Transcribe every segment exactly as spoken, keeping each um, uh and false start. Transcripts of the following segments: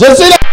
Je suis là.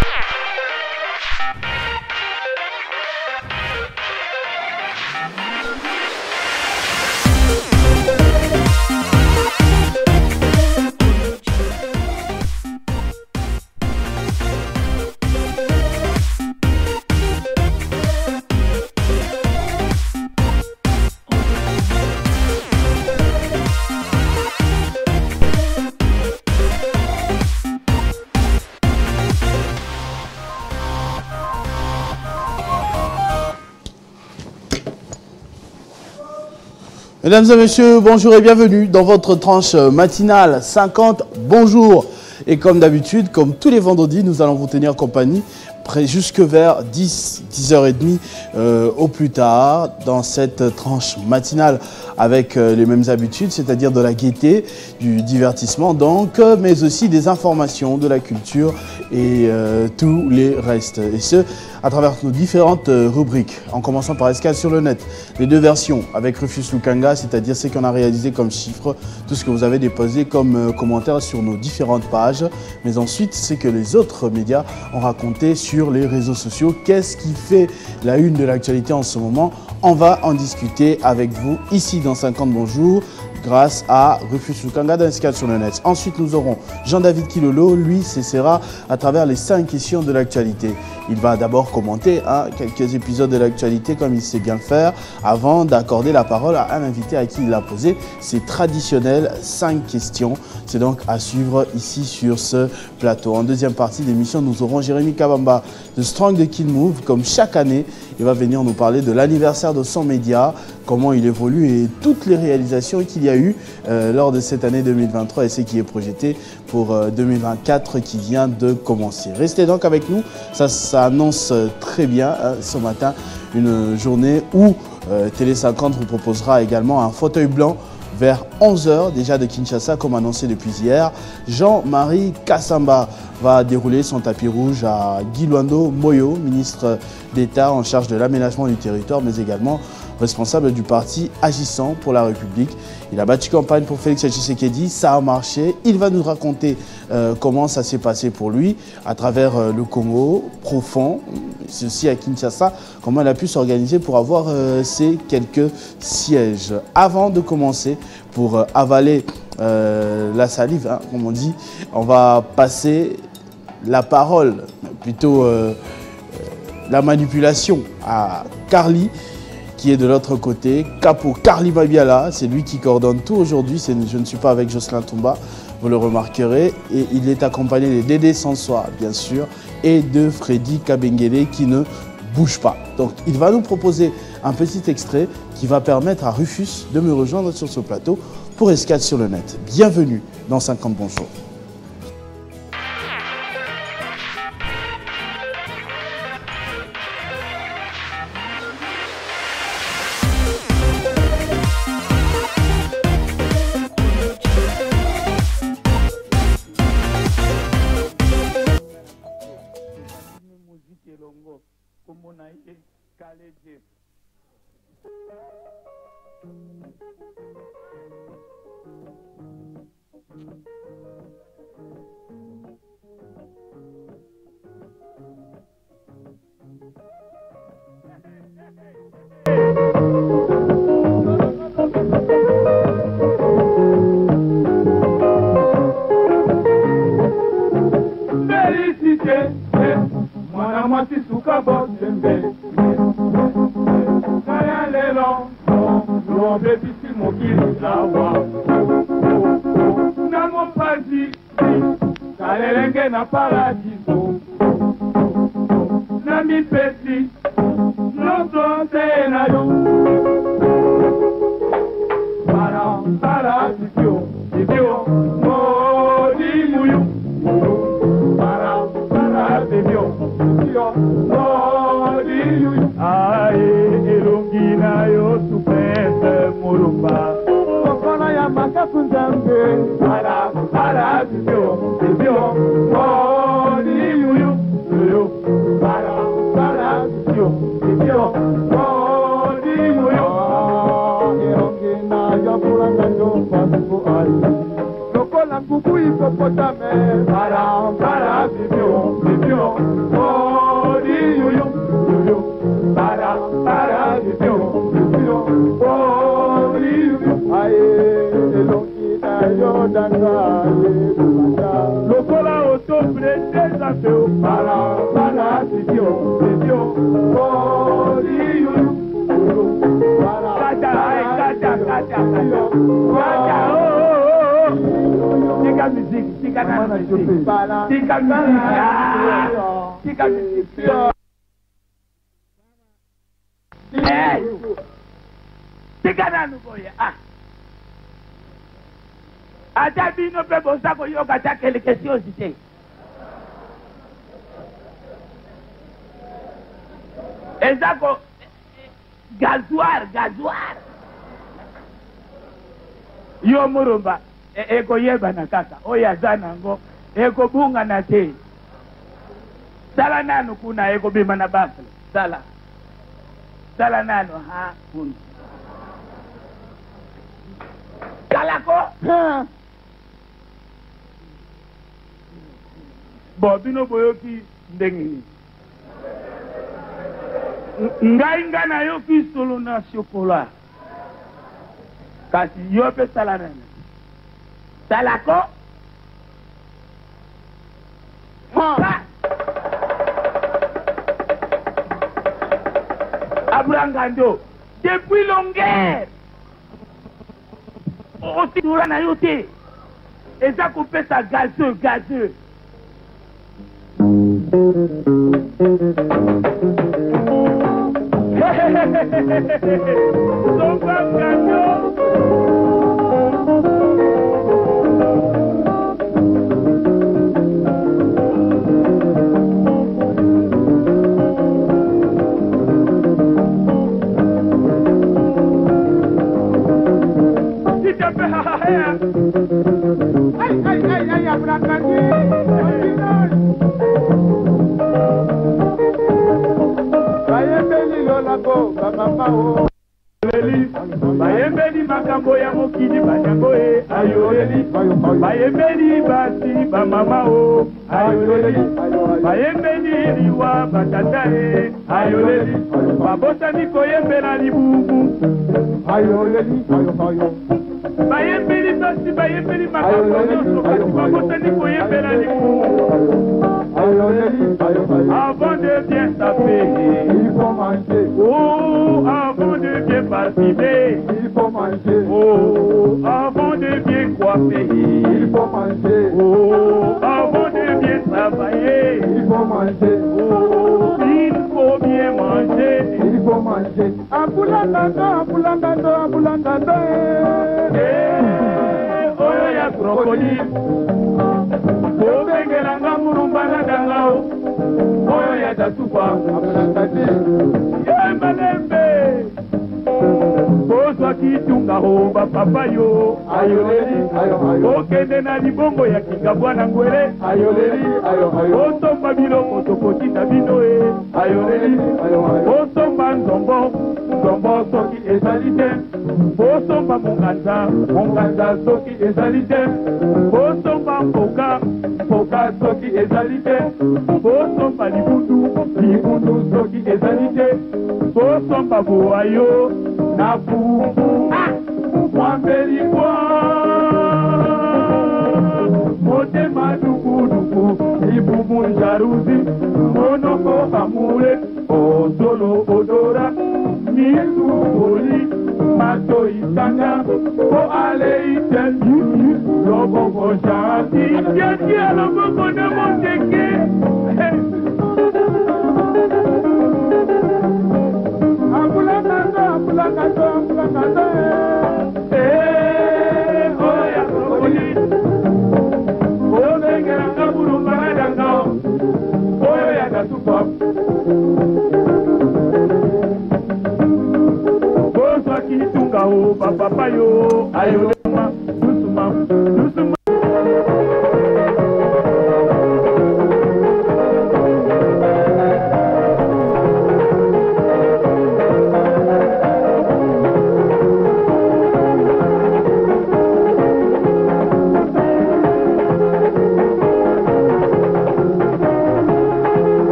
Mesdames et messieurs, bonjour et bienvenue dans votre tranche matinale cinquante. Bonjour. Et comme d'habitude, comme tous les vendredis, nous allons vous tenir compagnie jusque vers dix, dix heures trente euh, au plus tard dans cette tranche matinale avec euh, les mêmes habitudes, c'est-à-dire de la gaieté, du divertissement donc, mais aussi des informations, de la culture et euh, tous les restes. Et ce, à travers nos différentes euh, rubriques, en commençant par Escale sur le net, les deux versions avec Rufus Lukanga, c'est-à-dire ce qu'on a réalisé comme chiffres, tout ce que vous avez déposé comme euh, commentaires sur nos différentes pages, mais ensuite c'est que les autres médias ont raconté sur les réseaux sociaux. Qu'est-ce qui fait la une de l'actualité en ce moment? On va en discuter avec vous ici dans cinquante Bonjour grâce à Rufus Lukanga d'Escale sur le net. Ensuite, nous aurons Jean-David Kilolo. Lui, ce sera à travers les cinq questions de l'actualité. Il va d'abord commenter hein, quelques épisodes de l'actualité comme il sait bien le faire avant d'accorder la parole à un invité à qui il l'a posé ces traditionnelles cinq questions. C'est donc à suivre ici sur ce plateau. En deuxième partie d'émission, nous aurons Jérémy Kabamba de Strong de Kill Move. Comme chaque année, il va venir nous parler de l'anniversaire de son média, comment il évolue et toutes les réalisations qu'il y a eu euh, lors de cette année deux mille vingt-trois et ce qui est projeté pour euh, deux mille vingt-quatre qui vient de commencer. Restez donc avec nous, ça, ça annonce très bien hein, ce matin, une journée où euh, Télé cinquante vous proposera également un fauteuil blanc vers onze heures déjà de Kinshasa comme annoncé depuis hier. Jean-Marie Kassamba va dérouler son tapis rouge à Guy Luando Moyo, ministre d'État en charge de l'aménagement du territoire mais également responsable du parti Agissant pour la République. Il a battu campagne pour Félix Tshisekedi, ça a marché. Il va nous raconter euh, comment ça s'est passé pour lui à travers euh, le Congo profond, ceci à Kinshasa, comment il a pu s'organiser pour avoir euh, ces quelques sièges. Avant de commencer, pour euh, avaler euh, la salive, hein, comme on dit, on va passer la parole, plutôt euh, la manipulation à Carly, qui est de l'autre côté. Capo Carly Mabiala, c'est lui qui coordonne tout aujourd'hui. Je ne suis pas avec Jocelyn Toumba, vous le remarquerez. Et il est accompagné de Dédé Sansoa, bien sûr, et de Freddy Kabengele qui ne bouge pas. Donc il va nous proposer un petit extrait qui va permettre à Rufus de me rejoindre sur ce plateau pour Escale sur le net. Bienvenue dans cinquante Bonjour. hippopotame. Para, para, bibion, bibion. Oh, di yuyu, yuyu. Para, para, bibion, bibion. Oh, di yuyu. Aye, elongi na yo danga, lokola otobre desafe. Para, para, bibion, bibion. Oh, di yuyu. Kaja, kaja, kaja, kaja. Kaja, oh. Tika musique, tika musique, tika musique, tika musique. Hey, tika nanu boya. Ah, aja bino pe bosa ko yoga ta quelque question cité. Ezako gazoir, gazoir. Yo murumba. Eko yeba na kaka oya zana ngo eko bunga na te sala nanu kuna eko bima na bafle sala sala nanu ha kun kala ko ha bobino boyoki ndengi ngai ngana yoki solo na chocolat kasi yope sala nanu Salako ha Abrangando depuis longueur aussi dura na yote eza kopesa gazeux gazeux Abrangando Ay, ay, ay, ay, Abrangando. Bayembeli lolako, bamama o. Bayembeli makambo ya mokili banyango e, ayoleli. Bayembeli basi bamama o, ayoleli. Bayembeli liwa batata e, ayoleli. Babotani koyembela libubu, ayoleli, ayo. Bayembeli basi bayembeli makambo nyonso kasi babotani koyembela libubu. Avant de bien taper, il faut manger. Oh, avant de bien participer, il faut manger. Oh, avant de bien coiffer, il faut manger. Oh, avant de bien travailler, il faut manger. Oh, il faut bien manger. Il faut manger. Ambulangando, ambulangando, ambulangando. Eh, oh, il y a crocodile. Obengelanga murumbana dangao oyo ya tasupa yembalembe kozwa kitunga ho bapapa yo ayoleli okende na libongo ya kinga bwana ngwele ayoleli osomba biloko tokotisa bino e ayoleli osomba nzombo nzombo soki ezali te osomba monganza monganza soki ezali te osomba mpoka mpoka soki ezali te osomba libundu libundu soki ezali te osomba boayo na bubu mwambeli kwa motema dukuduku libubu jaruzi monoko amure ozolo odora misuboli mato isanga ko ale iten loboko shanti kia loboko na monteke ambulangando ambulangando ambulangando eh oya krokoli obengeranga burumbana dangao oyo ya kasupa bozwa kitunga o papapa yo ayolema dusuma dusuma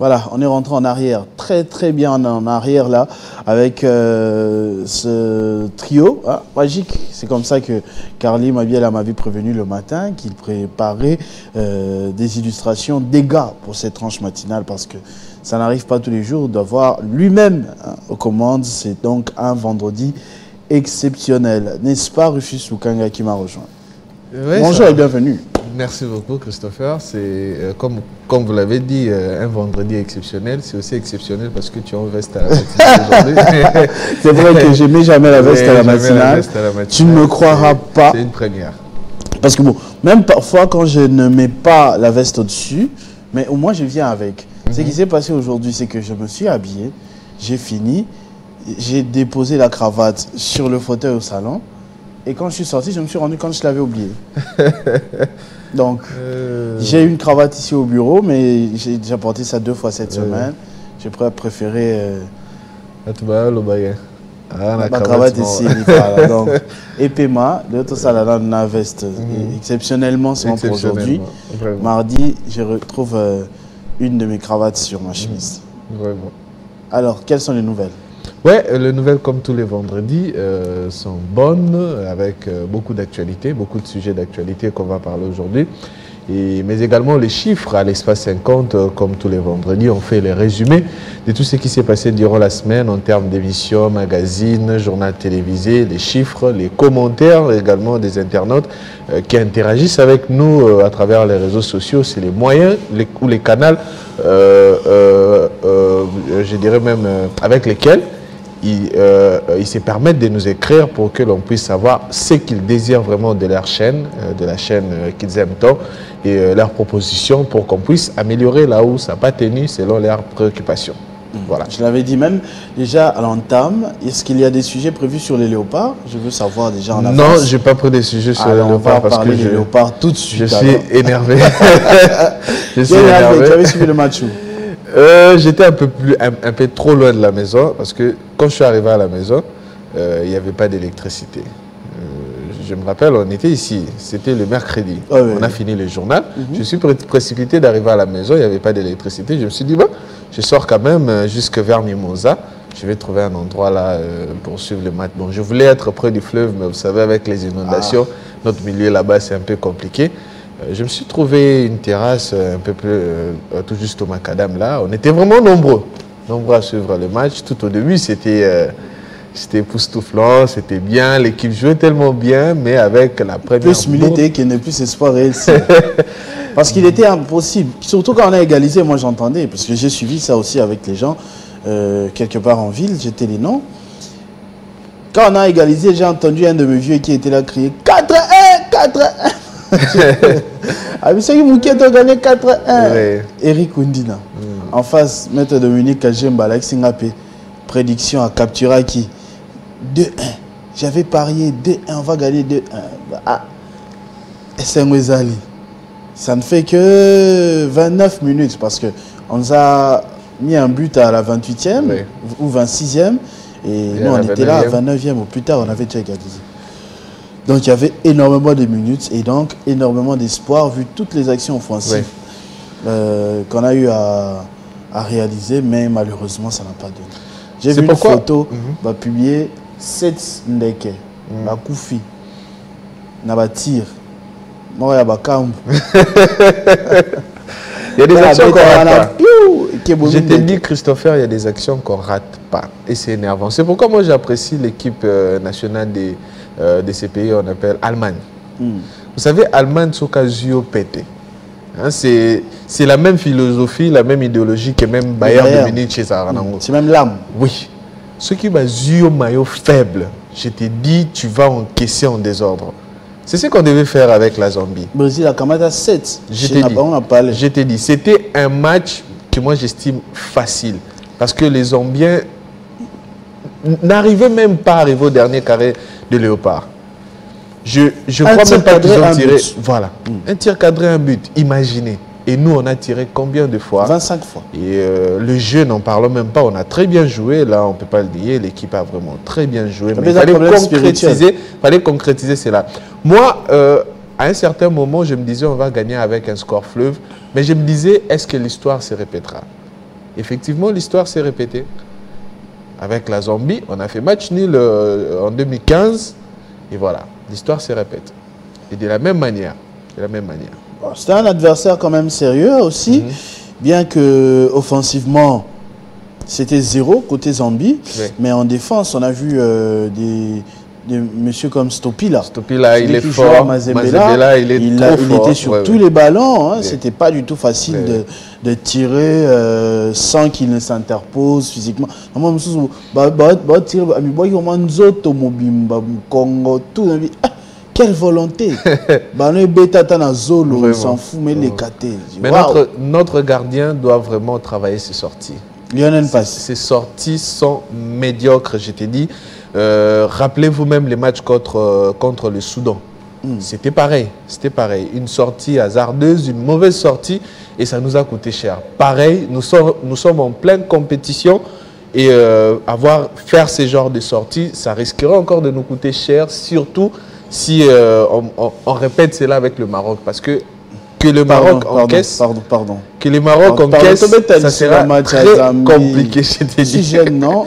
Voilà, on est rentré en arrière, très très bien en arrière là, avec euh, ce trio hein, magique. C'est comme ça que Carly Mabiela m'avait prévenu le matin qu'il préparait euh, des illustrations, des gars pour cette tranche matinale, parce que ça n'arrive pas tous les jours d'avoir lui-même hein, aux commandes. C'est donc un vendredi exceptionnel. N'est-ce pas Rufus Lukanga qui m'a rejoint? Oui, bonjour et bienvenue. Merci beaucoup Christopher. C'est euh, comme, comme vous l'avez dit, euh, un vendredi exceptionnel. C'est aussi exceptionnel parce que tu as une veste à la matinale aujourd'hui. C'est vrai que je n'ai jamais la veste, oui, à, la matinale. la veste à la matinale. Tu ne me croiras pas. C'est une première. Parce que bon, même parfois quand je ne mets pas la veste au-dessus, mais au moins je viens avec. Mm-hmm. Ce qui s'est passé aujourd'hui, c'est que je me suis habillé, j'ai fini, j'ai déposé la cravate sur le fauteuil au salon. Et quand je suis sorti, je me suis rendu compte que je l'avais oublié. Donc, euh... j'ai une cravate ici au bureau, mais j'ai déjà porté ça deux fois cette euh... semaine. J'ai préféré... Euh... Ah, ma cravate ici. Voilà, donc, et Pema, l'autre salle dans la veste. Mm-hmm. Exceptionnellement, c'est pour aujourd'hui. Mardi, je retrouve euh, une de mes cravates sur ma chemise. Mm-hmm. Vraiment. Alors, quelles sont les nouvelles? Ouais, les nouvelles, comme tous les vendredis, euh, sont bonnes, avec euh, beaucoup d'actualités, beaucoup de sujets d'actualité qu'on va parler aujourd'hui. Mais également les chiffres à l'espace cinquante, euh, comme tous les vendredis, on fait les résumés de tout ce qui s'est passé durant la semaine en termes d'émissions, magazines, journal télévisé, les chiffres, les commentaires également des internautes euh, qui interagissent avec nous euh, à travers les réseaux sociaux. C'est les moyens les, ou les canaux, euh, euh, euh, je dirais même euh, avec lesquels Ils, euh, ils se permettent de nous écrire pour que l'on puisse savoir ce qu'ils désirent vraiment de leur chaîne, euh, de la chaîne euh, qu'ils aiment tant, et euh, leurs propositions pour qu'on puisse améliorer là où ça n'a pas tenu selon leurs préoccupations. Mmh. Voilà. Je l'avais dit même déjà à l'entame, est-ce qu'il y a des sujets prévus sur les léopards? Je veux savoir déjà en avance. Non, je n'ai pas pris des sujets sur alors, les léopards. On va parce parler que des je, léopards tout de suite. Je suis alors. énervé. je suis énervé. Tu avais suivi le match où? Euh, J'étais un peu plus, un, un peu trop loin de la maison parce que quand je suis arrivé à la maison, euh, il n'y avait pas d'électricité. Euh, je me rappelle, on était ici, c'était le mercredi. Oh, oui, on a oui. fini le journal. Mm-hmm. Je suis pré précipité d'arriver à la maison, il n'y avait pas d'électricité. Je me suis dit, bon, je sors quand même jusque vers Mimosa. Je vais trouver un endroit là euh, pour suivre le match. Bon, je voulais être près du fleuve, mais vous savez, avec les inondations, ah. notre milieu là-bas, c'est un peu compliqué. Je me suis trouvé une terrasse un peu plus, euh, tout juste au macadam là. On était vraiment nombreux, nombreux à suivre le match. Tout au début, c'était euh, époustouflant, c'était bien. L'équipe jouait tellement bien, mais avec la première... Plus militer qu'il n'est plus espoir réussi. Parce qu'il était impossible. Surtout quand on a égalisé, moi j'entendais, parce que j'ai suivi ça aussi avec les gens, euh, quelque part en ville, j'étais les noms. Quand on a égalisé, j'ai entendu un de mes vieux qui était là crier quatre un, quatre un. Ah, mais c'est qui Mouquet a gagné quatre un. Oui. Eric Undina. Mm. En face, Maître Dominique Kajemba, Alex Singapé. Prédiction à Capturaki. deux un. J'avais parié deux un, on va gagner deux un. Ah. Et c'est Mwezali. Ça ne fait que vingt-neuf minutes parce qu'on nous a mis un but à la vingt-huitième oui. ou vingt-sixième. Et, et nous, on était là à vingt-neuvième ou plus tard, on avait déjà égalisé. Donc il y avait énormément de minutes et donc énormément d'espoir vu toutes les actions offensives oui. euh, qu'on a eu à, à réaliser, mais malheureusement ça n'a pas donné. J'ai vu pourquoi? Une photo mm-hmm. bah, publiée sept Ndeke, mm. bah, Koufi, Naba Tir, Moya Bakambu. Il y a des actions qu'on rate pas. Je t'ai dit, Christopher, il y a des actions qu'on rate pas. Et c'est énervant. C'est pourquoi moi j'apprécie l'équipe euh, nationale des, euh, de ces pays, on appelle Allemagne. Mm. Vous savez, Allemagne, Sokazio Pété. Hein, c'est la même philosophie, la même idéologie que même Bayern de Munich chez Zaranango. C'est même l'âme. Oui. Ce qui va Zio maillot faible, je t'ai dit, tu vas encaisser en désordre. C'est ce qu'on devait faire avec la Zambie. Brésil a Kamada sept. Je t'ai dit, c'était un match que moi j'estime facile. Parce que les Zambiens n'arrivaient même pas à arriver au dernier carré de Léopard. Je ne crois même pas qu'ils ont tiré. Voilà. Mm. Un tir cadré, un but. Imaginez. Et nous, on a tiré combien de fois? vingt-cinq fois. Et euh, le jeu, n'en parlons même pas. On a très bien joué. Là, on ne peut pas le dire. L'équipe a vraiment très bien joué. Mais il fallait concrétiser, fallait concrétiser cela. Moi, euh, à un certain moment, je me disais, on va gagner avec un score fleuve. Mais je me disais, est-ce que l'histoire se répétera? effectivement, l'histoire s'est répétée. Avec la Zambie, on a fait match nul euh, en deux mille quinze. Et voilà, l'histoire se répète. Et de la même manière. De la même manière. Bon, c'était un adversaire quand même sérieux aussi. Mm-hmm. Bien que offensivement, c'était zéro côté Zambie. Oui. Mais en défense, on a vu euh, des... de monsieur comme Stopila. Stopila, il est fort. Mazembela, il est il trop a, il fort. était sur ouais, tous ouais. les ballons. Hein. Oui. C'était pas du tout facile oui. de, de tirer euh, sans qu'il ne s'interpose physiquement. Quelle volonté. On s'en fout, mais les catés. Mais wow. notre, notre gardien doit vraiment travailler ses sorties. Lionel Pass. Ses sorties sont médiocres, je t'ai dit. Euh, Rappelez-vous même les matchs contre, euh, contre le Soudan. Mm. C'était pareil, c'était pareil. Une sortie hasardeuse, une mauvaise sortie et ça nous a coûté cher. Pareil, nous sommes, nous sommes en pleine compétition et euh, avoir, faire ces genres de sorties, ça risquerait encore de nous coûter cher, surtout si euh, on, on, on répète cela avec le Maroc. Parce que que le Maroc pardon, encaisse, pardon, pardon, que le Maroc pardon, encaisse, pardon, ça sera très compliqué, je t'ai dit. Si jeune, non.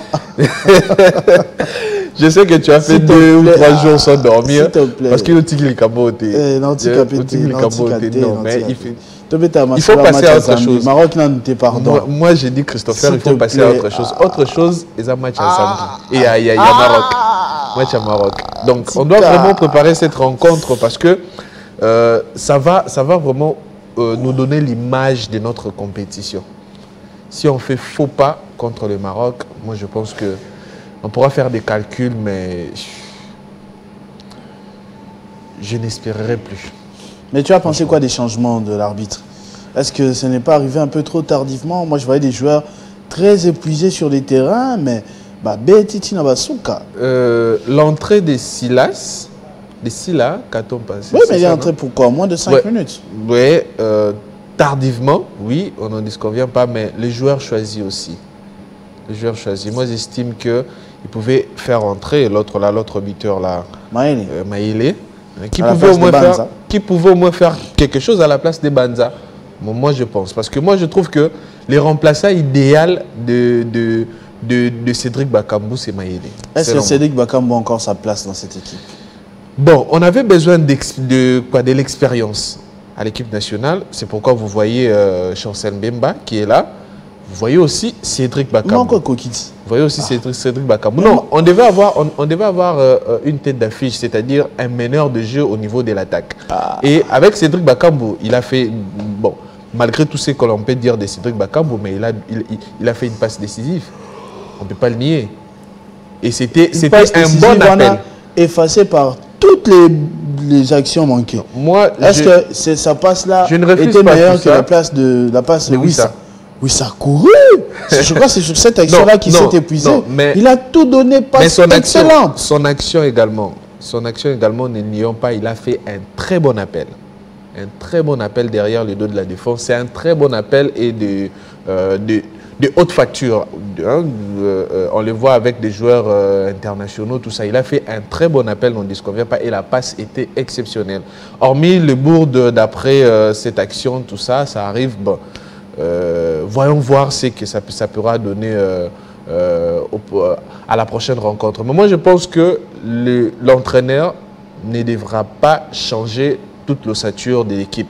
Je sais que tu as fait deux ou trois jours sans dormir. Parce que le tigre est caboté. Non, tu Non, mais il fait... Il faut passer à autre chose. Maroc, non, t'es pardon. Moi, moi j'ai dit, Christopher, il faut passer à autre chose. Autre chose, ils ont match ensemble. Et il y a Maroc. Match à Maroc. Donc, on doit vraiment préparer cette rencontre parce que Euh, ça, va, ça va vraiment euh, nous donner l'image de notre compétition. Si on fait faux pas contre le Maroc, moi je pense que on pourra faire des calculs, mais je n'espérerai plus. Mais tu as pensé quoi des changements de l'arbitre? Est-ce que ce n'est pas arrivé un peu trop tardivement? Moi je voyais des joueurs très épuisés sur les terrains, mais bah, euh, l'entrée des Silas. D'ici là, qu'a-t-on passé? Oui, mais il est entré pour quoi? Moins de cinq ouais. minutes. Oui, euh, tardivement, oui, on n'en disconvient pas, mais les joueurs choisis aussi. Les joueurs choisis. Moi, j'estime qu'ils pouvaient faire entrer l'autre là, l'autre buteur là, Maïlé, euh, Maïlé qui, pouvait au moins faire, qui pouvait au moins faire quelque chose à la place des Banza. Bon, moi, je pense. Parce que moi, je trouve que les remplaçants idéaux de, de, de, de Cédric Bakambu, c'est Maïlé. Est-ce que Cédric Bakambu a encore sa place dans cette équipe? Bon, on avait besoin de, de, de l'expérience à l'équipe nationale. C'est pourquoi vous voyez euh, Chancel Mbemba qui est là. Vous voyez aussi Cédric Bakambu. Non, vous voyez aussi ah. Cédric, Cédric Bakambu. Non, non, on devait avoir, on, on devait avoir euh, une tête d'affiche, c'est-à-dire un meneur de jeu au niveau de l'attaque. Ah. Et avec Cédric Bakambu, il a fait, bon, malgré tout ce que l'on peut dire de Cédric Bakambu, mais il a, il, il, il a fait une passe décisive. On ne peut pas le nier. Et c'était un bon appel. Effacé par toutes les, les actions manquées. Est-ce que ça passe là était meilleur que la place de la passe de Wissa? Wissa a couru. Je crois que c'est sur cette action-là qu'il s'est épuisé. Non, mais, il a tout donné, pas son excellent. Action, son action également, son action également, ne nions pas, il a fait un très bon appel. Un très bon appel derrière le dos de la défense. C'est un très bon appel et de, euh, de, de haute facture. Hein, euh, on le voit avec des joueurs euh, internationaux, tout ça. Il a fait un très bon appel, on ne disconvient pas, et la passe était exceptionnelle. Hormis le bourde d'après euh, cette action, tout ça, ça arrive. Bon, euh, voyons voir ce que ça, ça pourra donner euh, euh, au, à la prochaine rencontre. Mais moi, je pense que l'entraîneur ne devra pas changer toute l'ossature de l'équipe.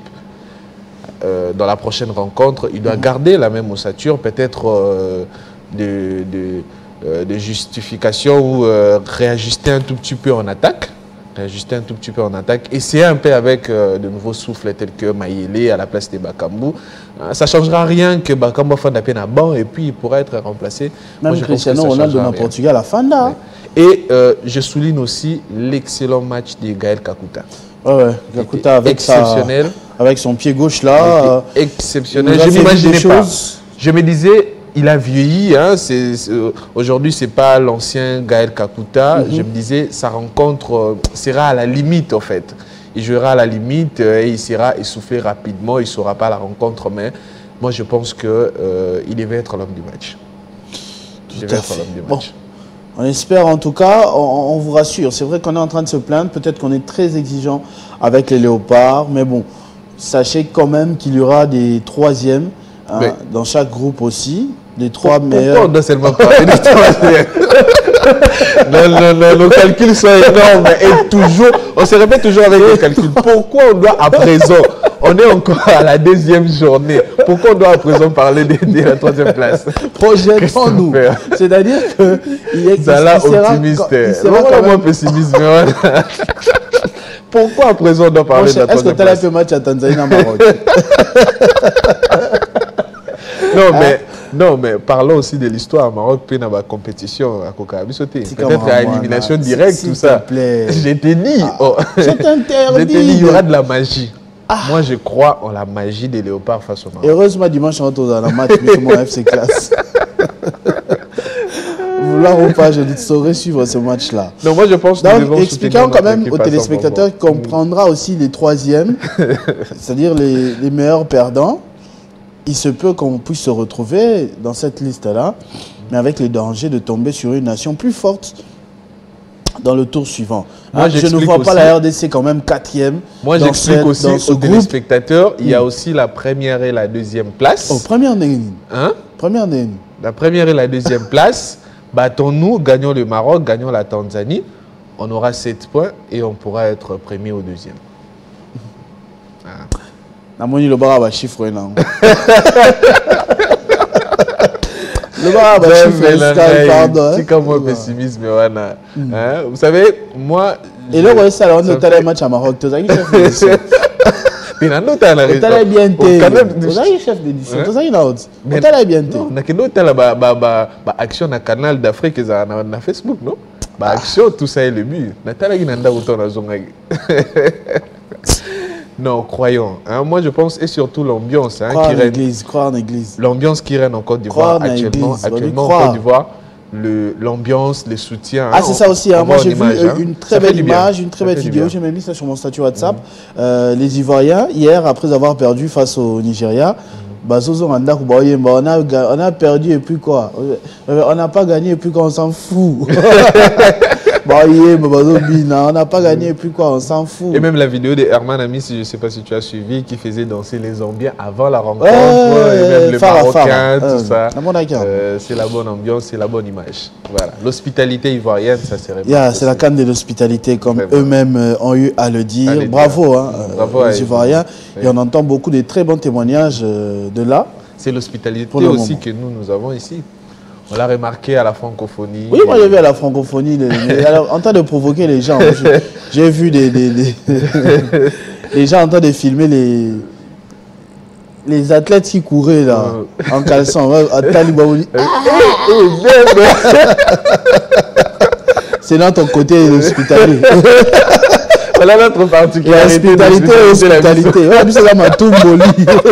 Euh, dans la prochaine rencontre, il doit mmh. garder la même ossature, peut-être euh, de, de, euh, de justification ou euh, réajuster un tout petit peu en attaque. Réajuster un tout petit peu en attaque. Essayer un peu avec euh, de nouveaux souffles tels que Maïlé à la place de Bakambu. Euh, ça ne changera rien que Bakambu fasse la peine à banc et puis il pourra être remplacé. Même Moi, Cristiano Ronaldo dans Portugal à Fanda. Ouais. Et euh, je souligne aussi l'excellent match de Gaël Kakuta. Ouais, ouais. Kakuta avec, exceptionnel. Sa, avec son pied gauche là. Exceptionnel. Je m'imaginais pas. Je me disais, il a vieilli. Hein, Aujourd'hui, ce n'est pas l'ancien Gaël Kakuta. Mm-hmm. Je me disais, sa rencontre euh, sera à la limite en fait. Il jouera à la limite euh, et il sera essoufflé rapidement. Il ne saura pas la rencontre. Mais moi, je pense qu'il euh, devait être l'homme du match. Il devait être l'homme du match. Bon. On espère en tout cas, on, on vous rassure. C'est vrai qu'on est en train de se plaindre. Peut-être qu'on est très exigeant avec les Léopards. Mais bon, sachez quand même qu'il y aura des troisièmes hein, dans chaque groupe aussi. Les trois Pourquoi meilleurs. on doit seulement parler des trois meilleurs? Non, non, non, nos calculs sont énormes et toujours, on se répète toujours avec les calculs. Pourquoi on doit à présent, on est encore à la deuxième journée, pourquoi on doit à présent parler de, de la troisième place? Projetons-nous. C'est-à-dire que il est Zala il sera- optimiste. il sera Vraiment quand moins même- pessimiste. mais voilà. Pourquoi à présent on doit parler de la Est-ce que troisième tu as place? fait match à Tanzanie en Maroc? Non, mais, non, mais parlons aussi de l'histoire. Maroc, puis dans la compétition à Coca Bisoté. C'est Peut-être comme à un élimination moine, directe, s'il tout te ça. plaît. Je t'ai dit. oh. Je Je t'interdis. t'ai dit, il y aura de la magie. Ah. Moi, je crois en la magie des léopards face au Maroc. Heureusement, dimanche, on retourne dans la match, mais c'est mon F C classe. Vouloir ou pas, je saurais suivre ce match-là. Non, moi, je pense que nous devons Donc, expliquons soutenir quand notre même équipe aux à cent pour cent. téléspectateurs qu'on prendra aussi les troisièmes, c'est-à-dire les, les meilleurs perdants. Il se peut qu'on puisse se retrouver dans cette liste-là, mais avec le danger de tomber sur une nation plus forte dans le tour suivant. Moi, Hein, je ne j'explique vois pas aussi- la R D C quand même quatrième. Moi, dans j'explique cette- aussi dans ce aux groupe. téléspectateurs, il y a aussi la première et la deuxième place. Oh, première Néni. Hein? Première Néni. La première et la deuxième place, battons-nous, gagnons le Maroc, gagnons la Tanzanie. On aura sept points et on pourra être premier au deuxième. Namoni le bar va chiffrer là. Le bar va chiffrer Sky, pardon. C'est comme moi pessimisme, Wana. Hein? Vous savez, moi. Et là, ouais, ça, on a un match à Maroc. Tu as dit chef d'édition. Mais non, tu as la Tu as bien été. Quand même. Tu as dit chef d'édition. Hein? Tu as dit là. Mais- Tu as bien été. Non, on a la ba- ba- ba- action na canal d'Afrique na na Facebook, non? Ba action, tout ça est le but. Natala qui n'a pas autant na zonga. Non, croyons. Hein, moi, je pense, et surtout l'ambiance hein, Croire qui en règne. l'église, croire en l'église. L'ambiance qui règne en Côte Croire d'Ivoire dans actuellement, l'église, actuellement on en doit Côte croire. d'Ivoire, le- l'ambiance, les soutiens. Ah, hein, c'est on- ça aussi. on Hein. Moi, voit j'ai en vu image, euh, hein. une Ça très fait belle du bien. image, une très Ça belle fait du vidéo. bien. J'ai même mis ça sur mon statut WhatsApp. Euh, les Ivoiriens, hier, après avoir perdu face au Nigeria, Bazozo Randa Koubaoye, bah, on a ga- on a perdu et puis quoi? Euh, On n'a pas gagné et puis quoi? On s'en fout. Bah, yeah, bah, Bazo Bina, on n'a pas gagné et puis quoi? On s'en fout. Et même la vidéo de Herman Ami, si je ne sais pas si tu as suivi, qui faisait danser les Zambiens avant la rencontre, Ouais, et même le Farah, Marocain, Farah. tout Euh, ça. la bonne accord. Euh, c'est la bonne ambiance, c'est la bonne image. Voilà. L'hospitalité ivoirienne, ça serait Yeah, c'est la canne de l'hospitalité, comme Vraiment. eux-mêmes euh, ont eu à le dire. À le Bravo, dire. hein, euh, Bravo à les eux. Ivoiriens. Oui. Et on entend beaucoup de très bons témoignages euh, de là. C'est l'hospitalité Pour le aussi moment. que nous, nous avons ici. On l'a remarqué à la francophonie. Oui, moi j'ai vu à la francophonie, les- les- alors, en train de provoquer les gens. je- J'ai vu des, des, des- les gens en train de filmer les, les athlètes qui couraient là, en caleçon. Ouais, à Talibaouli. C'est dans ton côté hospitalier. Voilà notre Et particularité. hospitalité, hospitalité. Ouais, puis c'est là ma toumboli.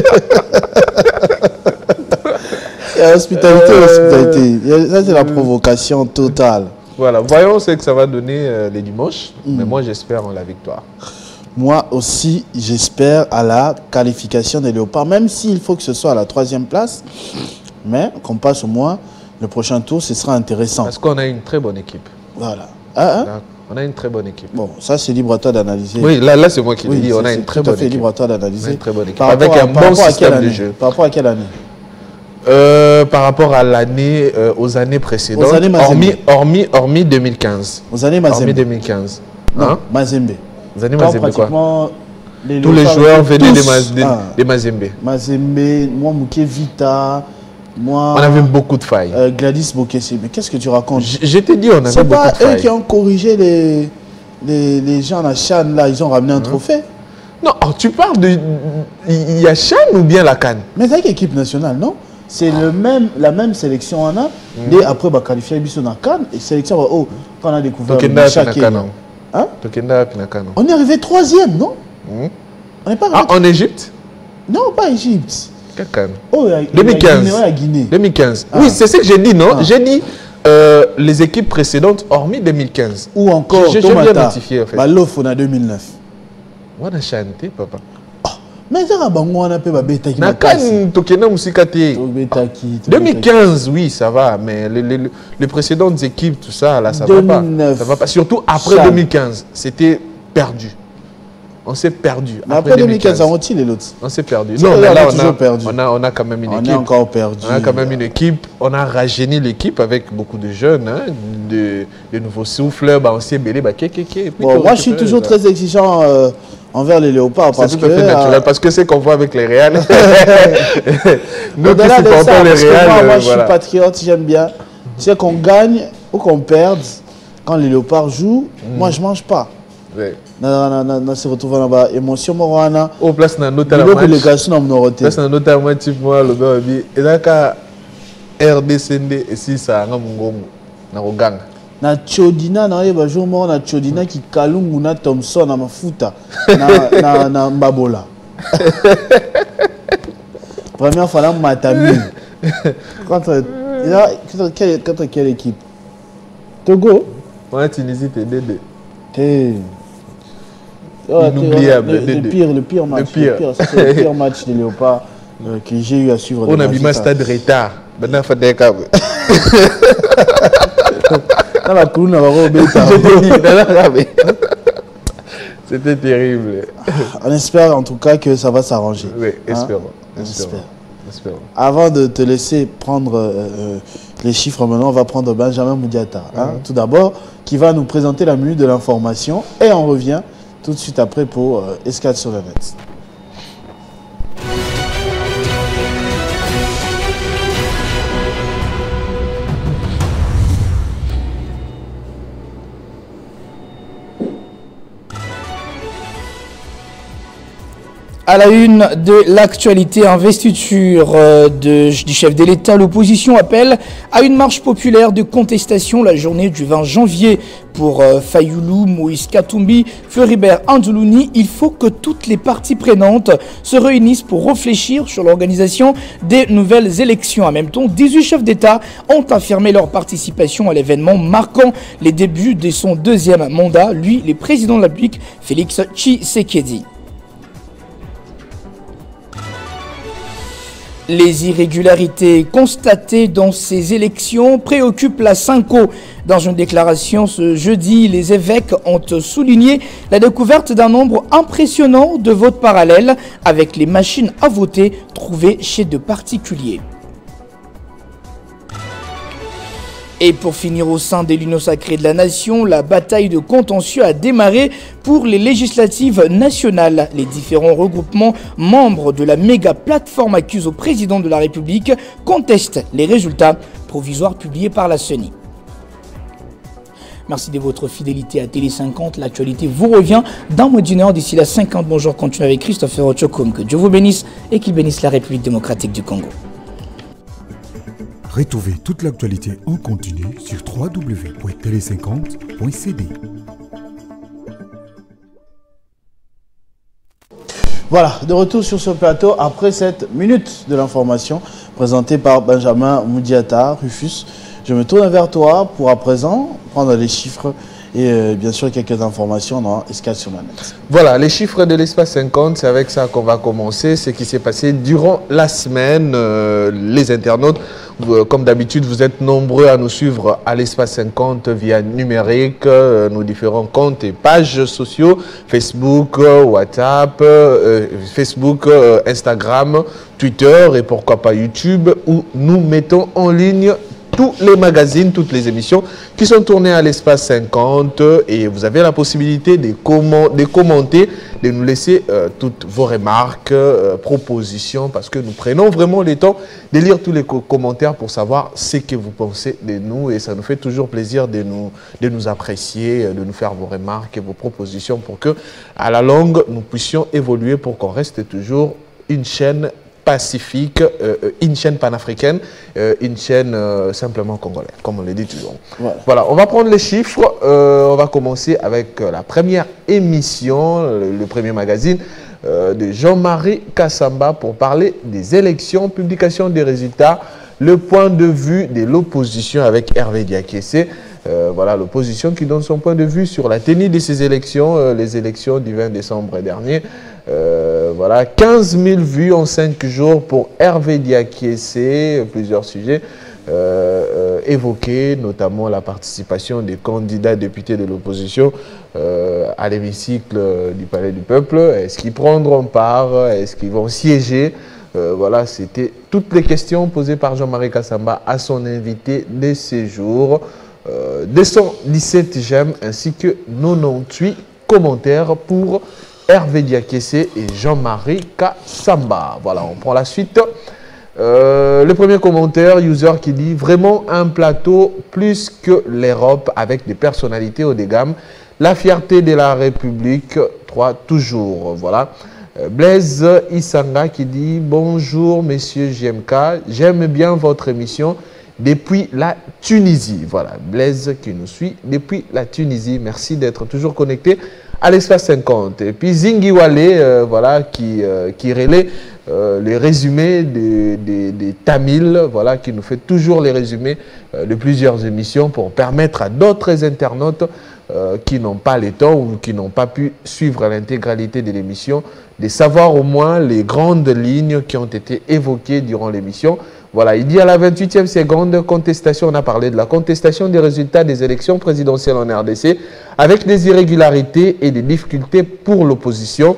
Et hospitalité, hospitalité. Ça, c'est la provocation totale. Voilà, voyons ce que ça va donner euh, les dimanches. Mm. Mais moi, j'espère en la victoire. Moi aussi, j'espère à la qualification des Léopards, même s'il faut que ce soit à la troisième place. Mais qu'on passe au moins le prochain tour, ce sera intéressant. Parce qu'on a une très bonne équipe. Voilà. Ah, hein? Là, on a une très bonne équipe. Bon, ça c'est libre à toi d'analyser. Oui, là, là c'est moi qui Oui, l'ai dit. c'est- On a c'est une très tout à bonne fait équipe. libre à toi On a d'analyser. une très bonne équipe. Par Avec rapport à- un par bon rapport à quelle système de année jeu. Par rapport à quelle année? Euh, par rapport à l'année, euh, aux années précédentes, Aux années Mazembe. hormis, hormis, hormis deux mille quinze. Aux années Hormis Mazembe. deux mille quinze. Non, Hein? Mazembe. Aux années Quand Mazembe, quoi. pratiquement les Tous les Léopards joueurs étaient venaient des, tous- Maz- des, Ah, des Mazembe. Mazembe, moi Mouké Vita, moi On avait beaucoup de failles. euh, Gladys Bokessi. Mais qu'est-ce que tu racontes? J- Je t'ai dit, on avait C'est beaucoup pas de eux failles. qui ont corrigé les, les, les gens à Chan là, ils ont ramené un trophée. Non, oh, tu parles de. Il y a Chan ou bien la Cannes? Mais c'est avec l'équipe nationale, non? C'est le même, la même sélection on a. Et après, bah, qualifier Bissou dans Cannes. Et sélection, bah, oh, quand on a découvert Tokenda Micha Pinakana. Kenya. Hein? Tokenda Pinakana. On est arrivé troisième, non? Hmm. On n'est pas Ah, arrivé. en Égypte? Non, pas Égypte. Quelle Cannes? Oh, il y a- il y a deux mille quinze. Guinée, ouais, la Guinée. deux mille quinze. Ah. Oui, c'est ce que j'ai dit, non? Ah. J'ai dit euh, les équipes précédentes, hormis deux mille quinze. Ou encore, J'ai- j'ai bien Tomata. notifié, en fait. Bah, l'offre, on a deux mille neuf. On a chanté, papa. Mais ça, bah, on a fait bah, Betaki. Na Cannes, Tokenda Musikate. Betaki. deux mille quinze, oui, ça va, mais les, les- les précédentes équipes, tout ça, là, ça deux va mille neuf. pas. Ça va pas. Surtout après Chan. deux mille quinze, c'était perdu. on s'est perdu. Mais après, après deux mille quinze, ça ont-ils les autres? On s'est perdu. Non, mais là, on a, perdu. On, a, on a quand même une on équipe. On est encore perdu. On a quand même une équipe. On a rajeuni l'équipe avec beaucoup de jeunes, hein, de, de nouveaux souffles. Bah, on s'est mêlé. Bah, ké, ké, ké. Bon, moi, je suis toujours ça. très exigeant euh, envers les léopards. C'est tout à fait naturel. Euh... Parce que c'est qu'on voit avec les Réals. Nous, qui supportons les Réals. Moi, moi euh, je voilà. suis patriote, j'aime bien. Tu sais qu'on gagne ou qu'on perde. Quand les léopards jouent, mm. moi je ne mange pas. Oui. On se retrouve là-bas. Émotion, moi, au place d'un autre match. Les garçons ont noté. Place d'un autre match, moi, le gars, il y a qu'à R D C D et si ça a un mongo, na rogang. Na Chodina, na yeba jour moi na Chodina qui kalungu na Thompson na mafuta na na na Mbabola. Première fois là, Matami. Contre, contre quelle équipe? Togo. Ouais, Tunisie, t'es Dédé. T'es... Inoubliable, le, le, le pire, le pire match. Le pire, le pire, le pire match des Léopards euh, que j'ai eu à suivre. On a mis un stade retard. Maintenant, il faut des câbles. Dans la coulée, on va remettre. C'était terrible. On espère en tout cas que ça va s'arranger. Oui, espérons. Hein? On espère. Espérons. Avant de te laisser prendre euh, les chiffres, maintenant, on va prendre Benjamin Moudiata. Hein? Mm-hmm. Tout d'abord, qui va nous présenter la minute de l'information. Et on revient tout de suite après pour euh, Escale sur la net. À la une de l'actualité, investiture euh, de, du chef de l'État, l'opposition appelle à une marche populaire de contestation la journée du vingt janvier pour euh, Fayoulou, Moïse Katumbi, Floribert Andoulouni. Il faut que toutes les parties prenantes se réunissent pour réfléchir sur l'organisation des nouvelles élections. En même temps, dix-huit chefs d'État ont affirmé leur participation à l'événement marquant les débuts de son deuxième mandat, lui, le président de la République, Félix Tshisekedi. Les irrégularités constatées dans ces élections préoccupent la Cinco. Dans une déclaration ce jeudi, les évêques ont souligné la découverte d'un nombre impressionnant de votes parallèles avec les machines à voter trouvées chez de particuliers. Et pour finir, au sein des l'Union sacrée de la nation, la bataille de contentieux a démarré pour les législatives nationales. Les différents regroupements membres de la méga plateforme accusent au président de la République contestent les résultats provisoires publiés par la C E N I. Merci de votre fidélité à Télé cinquante. L'actualité vous revient dans moins d'une heure. D'ici la cinquante, bonjour, continuez avec Christopher Ochokum. Que Dieu vous bénisse et qu'il bénisse la République démocratique du Congo. Retrouvez toute l'actualité en continu sur w w w point télé cinquante point c d. Voilà, de retour sur ce plateau après cette minute de l'information présentée par Benjamin Moudiata, Rufus. Je me tourne vers toi pour à présent prendre les chiffres et euh, bien sûr quelques informations dans Escale sur la net. Voilà, les chiffres de l'espace cinquante, c'est avec ça qu'on va commencer. Ce qui s'est passé durant la semaine, euh, les internautes, euh, comme d'habitude, vous êtes nombreux à nous suivre à l'espace cinquante via numérique, euh, nos différents comptes et pages sociaux, Facebook, euh, WhatsApp, euh, Facebook, euh, Instagram, Twitter et pourquoi pas YouTube, où nous mettons en ligne tous les magazines, toutes les émissions qui sont tournées à l'espace cinquante et vous avez la possibilité de, comment, de commenter, de nous laisser euh, toutes vos remarques, euh, propositions, parce que nous prenons vraiment le temps de lire tous les co commentaires pour savoir ce que vous pensez de nous et ça nous fait toujours plaisir de nous, de nous apprécier, de nous faire vos remarques et vos propositions pour que à la longue nous puissions évoluer pour qu'on reste toujours une chaîne pacifique, euh, une chaîne panafricaine, euh, une chaîne euh, simplement congolaise, comme on le dit toujours. Voilà, voilà on va prendre les chiffres. Euh, on va commencer avec euh, la première émission, le, le premier magazine euh, de Jean-Marie Kassamba pour parler des élections, publication des résultats, le point de vue de l'opposition avec Hervé Diakessé. Euh, voilà, l'opposition qui donne son point de vue sur la tenue de ces élections, euh, les élections du vingt décembre dernier. Euh, voilà, quinze mille vues en cinq jours pour Hervé Diakessé, plusieurs sujets. euh, euh, évoqué, notamment la participation des candidats députés de l'opposition euh, à l'hémicycle du Palais du Peuple. Est-ce qu'ils prendront part? Est-ce qu'ils vont siéger? euh, Voilà, c'était toutes les questions posées par Jean-Marie Kassamba à son invité de séjour. Euh, deux cent dix-sept j'aime ainsi que quatre-vingt-dix-huit commentaires pour Hervé Diakessé et Jean-Marie Kassamba. Voilà, on prend la suite. Euh, le premier commentaire, user qui dit vraiment un plateau plus que l'Europe avec des personnalités haut de gamme. La fierté de la République, trois toujours. Voilà. Euh, Blaise Isanga qui dit bonjour messieurs J M K, j'aime bien votre émission depuis la Tunisie. Voilà, Blaise qui nous suit depuis la Tunisie. Merci d'être toujours connecté à l'espace cinquante. Et puis Zingi Wale, euh, voilà, qui, euh, qui relaie euh, les résumés des, des, des Tamils, voilà, qui nous fait toujours les résumés euh, de plusieurs émissions pour permettre à d'autres internautes euh, qui n'ont pas le temps ou qui n'ont pas pu suivre l'intégralité de l'émission de savoir au moins les grandes lignes qui ont été évoquées durant l'émission. Voilà, il dit à la vingt-huitième seconde, contestation, on a parlé de la contestation des résultats des élections présidentielles en R D C, avec des irrégularités et des difficultés pour l'opposition.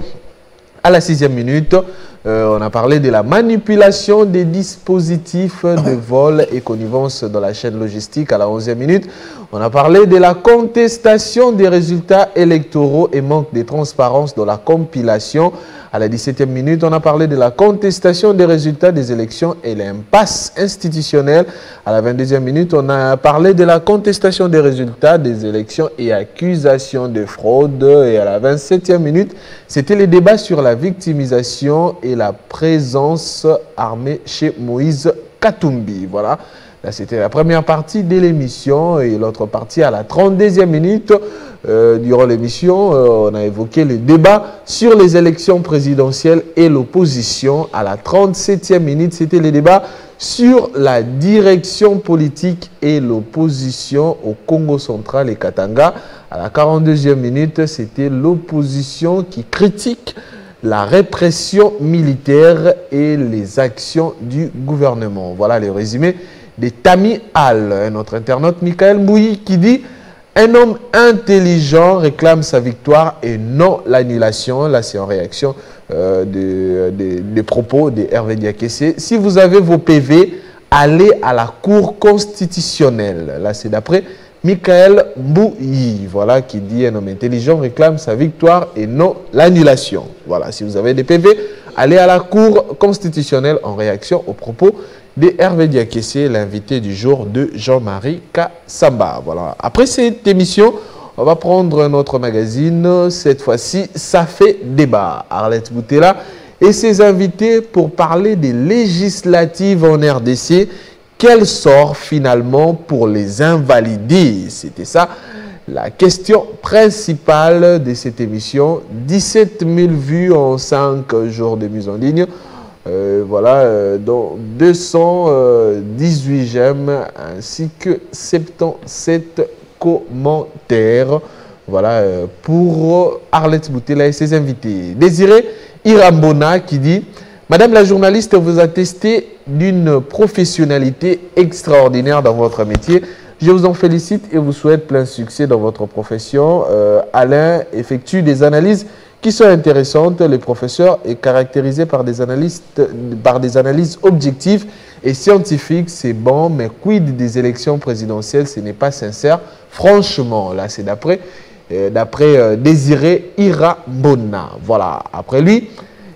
À la sixième minute, euh, on a parlé de la manipulation des dispositifs de vol et connivence dans la chaîne logistique. À la onzième minute, on a parlé de la contestation des résultats électoraux et manque de transparence dans la compilation. À la dix-septième minute, on a parlé de la contestation des résultats des élections et l'impasse institutionnelle. À la vingt-deuxième minute, on a parlé de la contestation des résultats des élections et accusations de fraude. Et à la vingt-septième minute, c'était les débats sur la victimisation et la présence armée chez Moïse Katumbi. Voilà. Là, c'était la première partie de l'émission et l'autre partie à la trente-deuxième minute. Euh, durant l'émission, euh, on a évoqué les débats sur les élections présidentielles et l'opposition. À la trente-septième minute, c'était les débats sur la direction politique et l'opposition au Congo central et Katanga. À la quarante-deuxième minute, c'était l'opposition qui critique la répression militaire et les actions du gouvernement. Voilà le résumé de Tami Al, un autre internaute, Michael Mbouyi, qui dit « Un homme intelligent réclame sa victoire et non l'annulation ». Là, c'est en réaction euh, des de, de propos de Hervé Diakessé. Si vous avez vos P V, allez à la Cour constitutionnelle. Là, c'est d'après Michael Mbouyi, voilà, qui dit « Un homme intelligent réclame sa victoire et non l'annulation ». Voilà, si vous avez des P V, allez à la Cour constitutionnelle en réaction aux propos de Hervé Diakessé, l'invité du jour de Jean-Marie Kassamba. Voilà. Après cette émission, on va prendre notre magazine. Cette fois-ci, ça fait débat. Arlette Boutella et ses invités pour parler des législatives en R D C. Quel sort finalement pour les invalider? C'était ça la question principale de cette émission. dix-sept mille vues en cinq jours de mise en ligne. Euh, voilà, euh, dont deux cent dix-huit j'aime ainsi que soixante-dix-sept commentaires. Voilà, euh, pour Arlette Boutella et ses invités. Désiré Irambona qui dit « Madame la journaliste, vous attestez d'une professionnalité extraordinaire dans votre métier. Je vous en félicite et vous souhaite plein succès dans votre profession. Euh, Alain effectue des analyses qui sont intéressantes. Le professeur est caractérisé par des, analystes, par des analyses objectives et scientifiques. C'est bon, mais quid des élections présidentielles? Ce n'est pas sincère. Franchement, là, c'est d'après euh, d'après euh, Désiré Irambona. Voilà. Après lui,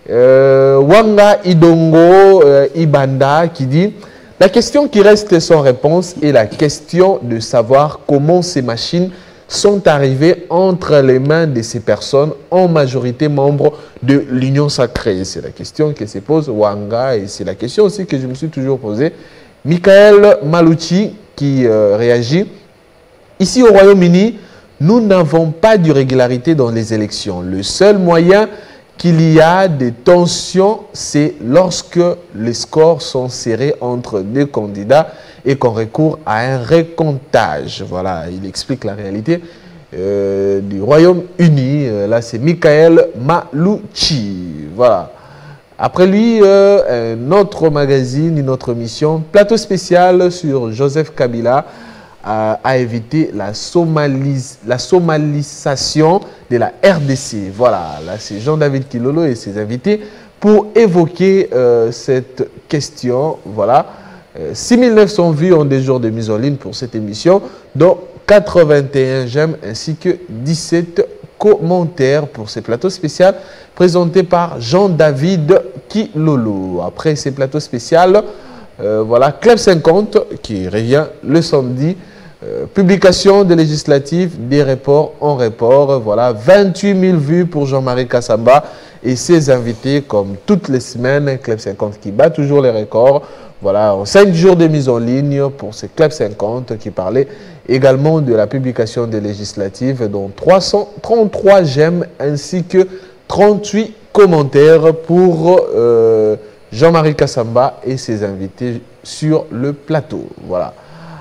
euh, Wanga Idongo euh, Ibanda qui dit « La question qui reste sans réponse est la question de savoir comment ces machines sont arrivés entre les mains de ces personnes, en majorité membres de l'Union sacrée. » C'est la question que se pose Wanga et c'est la question aussi que je me suis toujours posée. Michael Malucci qui euh, réagit. Ici au Royaume-Uni, nous n'avons pas d'irrégularité dans les élections. Le seul moyen qu'il y a des tensions, c'est lorsque les scores sont serrés entre deux candidats et qu'on recourt à un recomptage. Voilà, il explique la réalité euh, du Royaume-Uni. Là, c'est Michael Malucci. Voilà. Après lui, euh, un autre magazine, une autre mission, plateau spécial sur Joseph Kabila, euh, a évité la, Somalis, la somalisation de la R D C. Voilà, là c'est Jean-David Kilolo et ses invités pour évoquer euh, cette question. Voilà, euh, six mille neuf cents vues en des jours de mise en ligne pour cette émission, dont quatre-vingt-un j'aime ainsi que dix-sept commentaires pour ces plateaux spéciaux présentés par Jean-David Kilolo. Après ces plateaux spéciaux, euh, voilà, Club cinquante qui revient le samedi. Euh, publication des législatives, des reports en report. Voilà, vingt-huit mille vues pour Jean-Marie Kassamba et ses invités, comme toutes les semaines. Club cinquante qui bat toujours les records. Voilà, en cinq jours de mise en ligne pour ce Club cinquante qui parlait également de la publication des législatives, dont trois cent trente-trois j'aime ainsi que trente-huit commentaires pour euh, Jean-Marie Kassamba et ses invités sur le plateau. Voilà.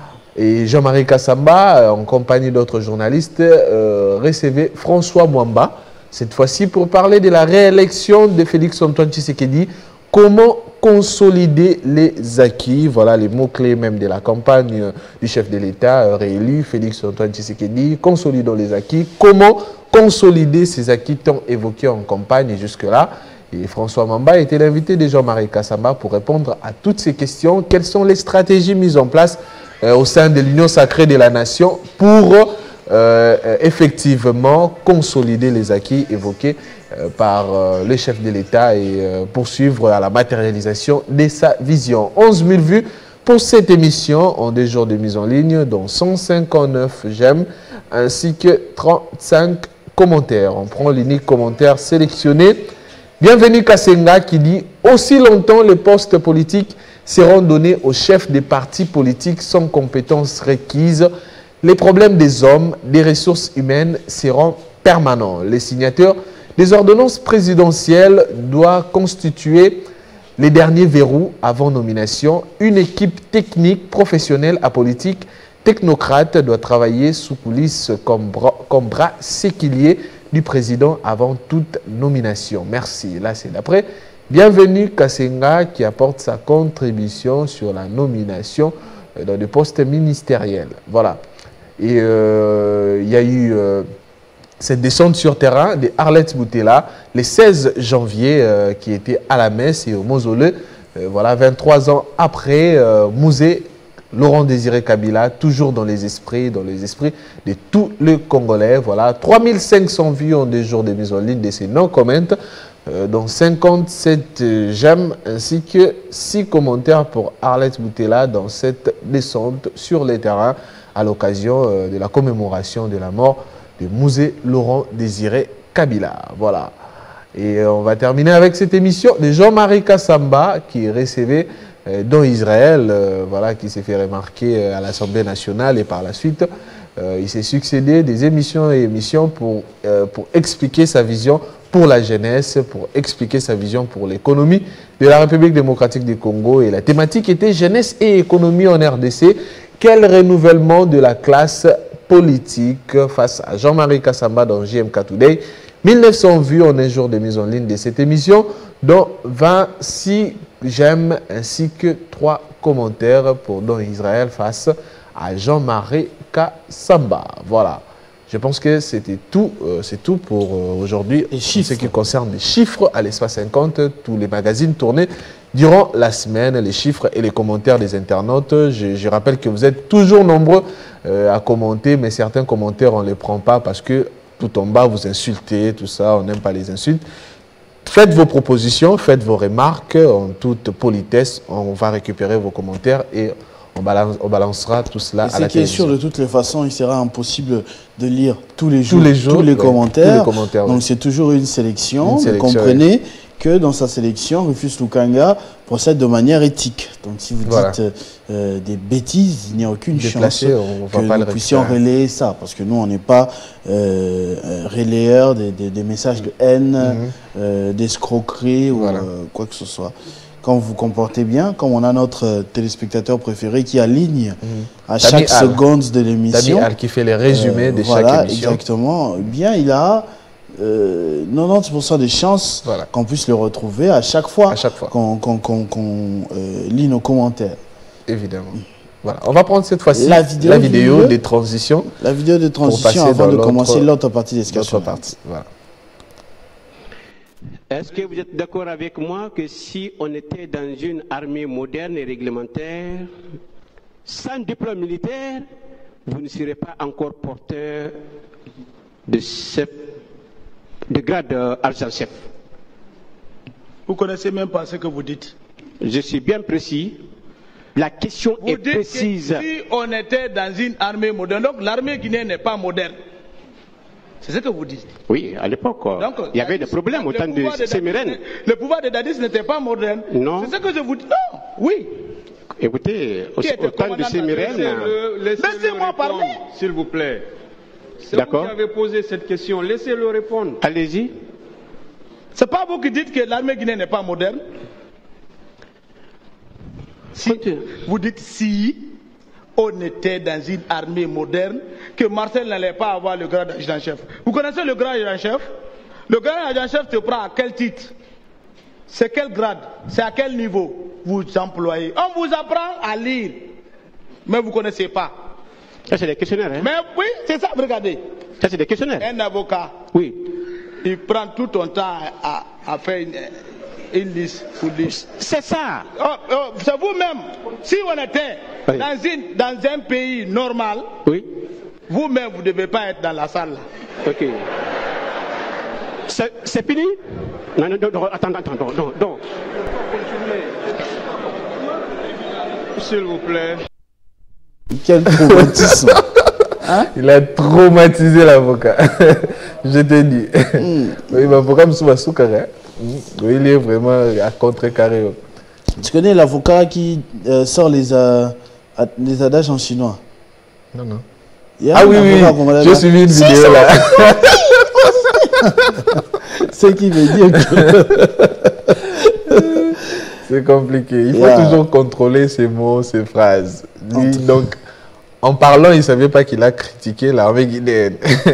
Et Jean-Marie Kassamba, en compagnie d'autres journalistes, euh, recevait François Mwamba, cette fois-ci pour parler de la réélection de Félix-Antoine Tshisekedi. Comment consolider les acquis? Voilà les mots-clés même de la campagne du chef de l'État euh, réélu, Félix-Antoine Tshisekedi. Consolidons les acquis. Comment consolider ces acquis tant évoqués en campagne jusque-là? Et François Mwamba était l'invité de Jean-Marie Kassamba pour répondre à toutes ces questions. Quelles sont les stratégies mises en place Euh, au sein de l'Union sacrée de la nation pour euh, euh, effectivement consolider les acquis évoqués euh, par euh, le chef de l'État et euh, poursuivre à la matérialisation de sa vision. onze mille vues pour cette émission en deux jours de mise en ligne, dont cent cinquante-neuf j'aime ainsi que trente-cinq commentaires. On prend l'unique commentaire sélectionné. Bienvenue Kassenga qui dit « Aussi longtemps les postes politiques seront donnés aux chefs des partis politiques sans compétences requises, les problèmes des hommes, des ressources humaines seront permanents. Les signateurs des ordonnances présidentielles doivent constituer les derniers verrous avant nomination. Une équipe technique, professionnelle, apolitique, technocrate doit travailler sous coulisses comme bras, comme bras séquiliers du président avant toute nomination. » Merci. Là, c'est d'après Bienvenue Kassenga qui apporte sa contribution sur la nomination dans des postes ministériels. Voilà. Et euh, il y a eu euh, cette descente sur terrain de Arlette Boutella le seize janvier euh, qui était à la messe et au mausolée. Euh, voilà, vingt-trois ans après, euh, Musée Laurent Désiré Kabila, toujours dans les esprits, dans les esprits de tous les Congolais. Voilà, trois mille cinq cents vues en deux jours de mise en ligne de ces non-comments. Euh, dont cinquante-sept euh, j'aime ainsi que six commentaires pour Arlette Boutella dans cette descente sur les terrains à l'occasion euh, de la commémoration de la mort de Musée Laurent Désiré Kabila. Voilà. Et euh, on va terminer avec cette émission de Jean-Marie Kassamba qui recevait euh, dans Israël, euh, voilà, qui s'est fait remarquer euh, à l'Assemblée nationale et par la suite, euh, il s'est succédé des émissions et émissions pour, euh, pour expliquer sa vision pour la jeunesse, pour expliquer sa vision pour l'économie de la République démocratique du Congo. Et la thématique était jeunesse et économie en R D C. Quel renouvellement de la classe politique face à Jean-Marie Kassamba dans J M K Today. mille neuf cents vues en un jour de mise en ligne de cette émission, dont vingt-six j'aime ainsi que trois commentaires pour Don Israël face à Jean-Marie Kassamba. Voilà. Je pense que c'était tout, euh, c'est tout pour euh, aujourd'hui. En ce qui concerne les chiffres à l'espace cinquante, tous les magazines tournés durant la semaine, les chiffres et les commentaires des internautes. Je, je rappelle que vous êtes toujours nombreux euh, à commenter, mais certains commentaires, on ne les prend pas parce que tout en bas, vous insultez, tout ça, on n'aime pas les insultes. Faites vos propositions, faites vos remarques en toute politesse. On va récupérer vos commentaires et On, balance, on balancera tout cela à la télévision. C'est sûr, de toutes les façons, il sera impossible de lire tous les jours, tous les, jours, tous les, ouais, commentaires. Tous les commentaires. Donc ouais. c'est toujours une sélection. Une sélection vous comprenez ouais. que dans sa sélection, Rufus Lukanga procède de manière éthique. Donc si vous voilà. dites euh, des bêtises, il n'y a aucune Déplacé, chance on que va pas nous le puissions relayer ça. Parce que nous, on n'est pas euh, relayeurs des, des, des messages de haine, mm-hmm. euh, d'escroquerie voilà. ou euh, quoi que ce soit. Quand vous vous comportez bien, comme on a notre téléspectateur préféré qui aligne mmh. à chaque Al. seconde de l'émission. Al qui fait les résumés euh, de voilà, chaque émission. Exactement. Eh bien, il a euh, quatre-vingt-dix pour cent des chances Voilà. qu'on puisse le retrouver à chaque fois, À chaque fois. qu'on qu'on- qu'on- qu'on, euh, lit nos commentaires. Évidemment. Voilà. On va prendre cette fois-ci La vidéo, la vidéo vidéo. des transitions. La vidéo de transition passer avant dans de l'autre- commencer l'autre partie des D'autre discussions. partie. Voilà. Est-ce que vous êtes d'accord avec moi que si on était dans une armée moderne et réglementaire, sans diplôme militaire, vous ne serez pas encore porteur de, chef, de grade euh, adjudant-chef? Vous connaissez même pas ce que vous dites. Je suis bien précis. La question Vous est dites précise. que si on était dans une armée moderne, donc l'armée guinéenne n'est pas moderne. C'est ce que vous dites. Oui, à l'époque, euh, Donc, il y avait des problèmes au le temps de pouvoir Dadis- Sémérène. Le pouvoir de Dadis n'était pas moderne. Non. C'est ce que je vous dis. Non, oui. Écoutez, au, Qui était au temps de commandant Sémérène, Laissez-le- Laissez-moi parler. S'il vous plaît. C'est vous D'accord. qui avez posé cette question. Laissez-le répondre. allez-y. C'est pas vous qui dites que l'armée guinéenne n'est pas moderne. Si, vous dites si on était dans une armée moderne, que Marcel n'allait pas avoir le grade d'adjudant-chef. Vous connaissez le grade d'adjudant-chef? Le grade d'adjudant-chef te prend à quel titre? C'est quel grade? C'est à quel niveau vous employez? On vous apprend à lire, mais vous ne connaissez pas. Ça, c'est des questionnaires, hein? Mais oui, c'est ça, regardez. Ça, c'est des questionnaires. Un avocat, Oui. il prend tout son temps à, à- à faire une, une liste pour liste. C'est ça. Oh, oh, c'est vous-même. Si on était Oui. dans, une- dans un pays normal, Oui. vous-même, vous ne devez pas être dans la salle. Là. Ok. C'est c'est fini? Non, non, non, non, attends, attends, non, non, non. S'il vous plaît. Quel traumatisme. Il a traumatisé l'avocat. Je te dis. Oui, l'avocat me souvient sous carré. Il est vraiment à contrecarré. Tu connais l'avocat qui euh, sort les, euh, ad- les adages en chinois? Non, non. Il y a Ah un oui, oui, avocat congolais j'ai là. suivi une Si, vidéo ça- là. Ce qui veut dire que... C'est compliqué. Il faut Yeah. toujours contrôler ses mots, ses phrases. Lui, donc, en parlant, il ne savait pas qu'il a critiqué l'armée guinéenne.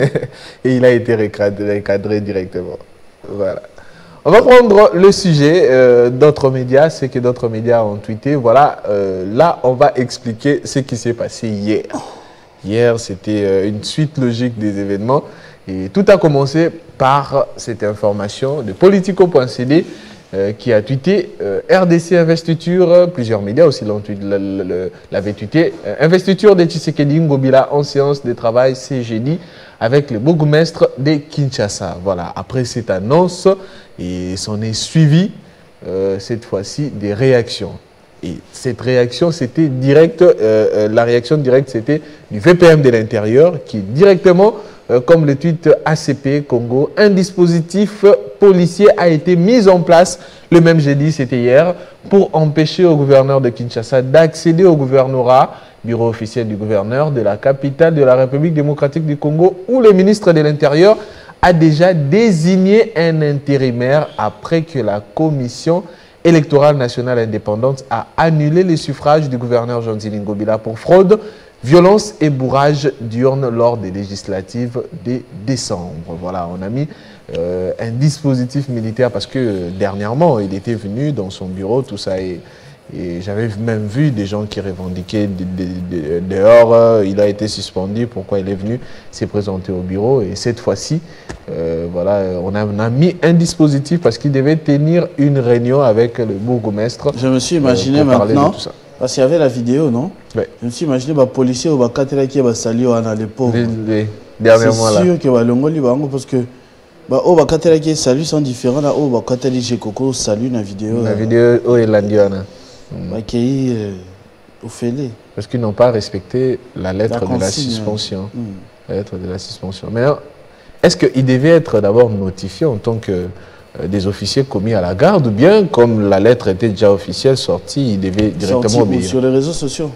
Et il a été recadré, recadré directement. Voilà. On va prendre le sujet euh, d'autres médias, ce que d'autres médias ont tweeté. Voilà, euh, là, on va expliquer ce qui s'est passé hier. Hier, c'était euh, une suite logique des événements. Et tout a commencé par cette information de Politico point c d euh, qui a tweeté euh, R D C investiture, plusieurs médias aussi l'avaient tweeté, euh, investiture de Tshisekedi Ngobila en séance de travail ce jeudi avec le bourgmestre de Kinshasa. Voilà, après cette annonce, et s'en est suivi euh, cette fois-ci des réactions. Et cette réaction, c'était direct, euh, euh, la réaction directe, c'était du V P M de l'Intérieur qui directement, euh, comme le tweet A C P Congo, un dispositif policier a été mis en place le même jeudi, c'était hier, pour empêcher au gouverneur de Kinshasa d'accéder au gouvernorat, bureau officiel du gouverneur de la capitale de la République démocratique du Congo, où le ministre de l'Intérieur a déjà désigné un intérimaire après que la commission électorale nationale indépendante a annulé les suffrages du gouverneur Jean-Zili Ngobila pour fraude, violence et bourrage d'urnes lors des législatives de décembre. Voilà, on a mis euh, un dispositif militaire parce que euh, dernièrement, il était venu dans son bureau, tout ça, et, et j'avais même vu des gens qui revendiquaient de, de, de, dehors, euh, il a été suspendu, pourquoi il est venu, s'est présenté au bureau, et cette fois-ci, euh, voilà, on a, on a mis un dispositif parce qu'il devait tenir une réunion avec le bourgmestre. Je me suis imaginé euh, pour parler de maintenant, tout ça. parce qu'il y avait la vidéo, non? Ouais. Je me suis imaginé les policiers ou les katera qui va saluer les pauvres. Les- les- Dernièrement C'est là. sûr que les Longoli bango parce que bah oh bah katera qui salut sont différents là oh bah katera j'ai coco salut la vidéo. La là. vidéo oh, est landiana. Bah qui euh, au fêlé. Parce qu'ils n'ont pas respecté la lettre La de la consigne, suspension. Hmm. La lettre de la suspension. Maintenant, est-ce qu'ils devaient être d'abord notifiés en tant que euh, des officiers commis à la garde ou bien, comme la lettre était déjà officielle sortie, ils devaient directement Sorti, ou obéir? sur les réseaux sociaux.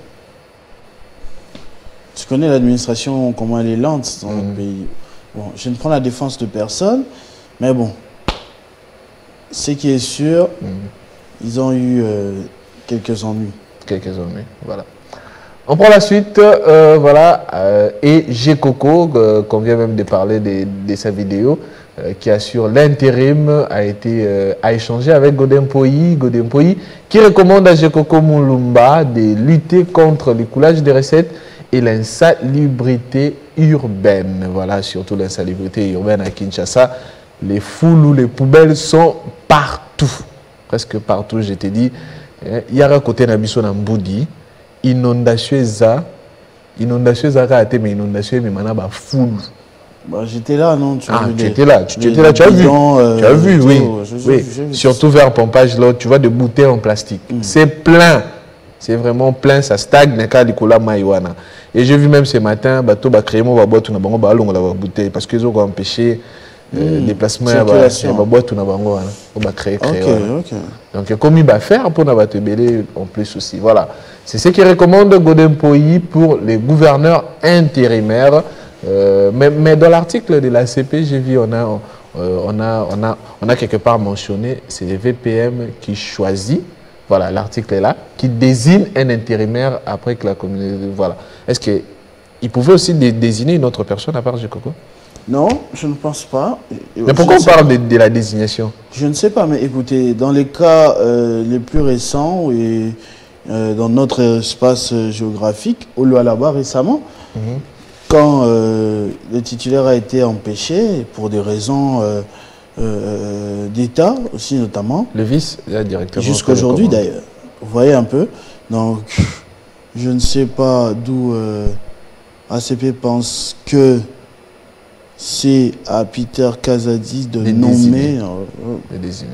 Tu connais l'administration, comment elle est lente dans Mhm. le pays. Bon, je ne prends la défense de personne, mais bon, ce qui est sûr, Mhm. ils ont eu euh, quelques ennuis. Quelques années, voilà. On prend la suite, euh, voilà, euh, et G Coco, euh, qu'on vient même de parler de, de sa vidéo, euh, qui assure l'intérim, a été euh, a échangé avec Godempoyi, Godempoyi, qui recommande à Jekoko Mulumba de lutter contre l'écoulage des recettes et l'insalubrité urbaine. Voilà, surtout l'insalubrité urbaine à Kinshasa. Les foules ou les poubelles sont partout. Presque partout, je t'ai dit. Il y a un côté Nabiso Namboudi, inondation za, inondation za a été mais inondation mais maintenant bah foule. Bah, j'étais là, non? Tu ah, tu les, étais là, tu étais là, tu as vu. Euh, tu as vu, oui. Je, je, oui. je, je, Surtout vers Pompage, là, tu vois des bouteilles en plastique. Mm. C'est plein. C'est vraiment plein, ça stagne. Et j'ai vu même ce matin, bateau va créer mon boîte, on a bon ballon, on a bouteille parce qu'ils ont empêché le déplacement, on boîte, on a bon, on va créer, créer. Donc comme il va faire pour nous te bêler en plus aussi. Voilà. C'est ce qu'il recommande Godempoyi pour les gouverneurs intérimaires. Euh, mais, mais dans l'article de la C P, j'ai vu, on a, euh, on, a, on, a, on a quelque part mentionné, c'est les V P M qui choisit, voilà, l'article est là, qui désigne un intérimaire après que la communauté, voilà. Est-ce qu'il pouvait aussi dé désigner une autre personne à part Jekoko? Non, je ne pense pas. Mais pourquoi on parle de, de la désignation? Je ne sais pas, mais écoutez, dans les cas euh, les plus récents et euh, dans notre espace géographique, au Lualaba récemment, mm-hmm. quand euh, le titulaire a été empêché pour des raisons euh, euh, d'État aussi notamment. Le vice, là, directement. Jusqu'à aujourd'hui d'ailleurs. Vous voyez un peu. Donc, je ne sais pas d'où euh, A C P pense que c'est à Peter Kazadi de les nommer. Euh, les désigner.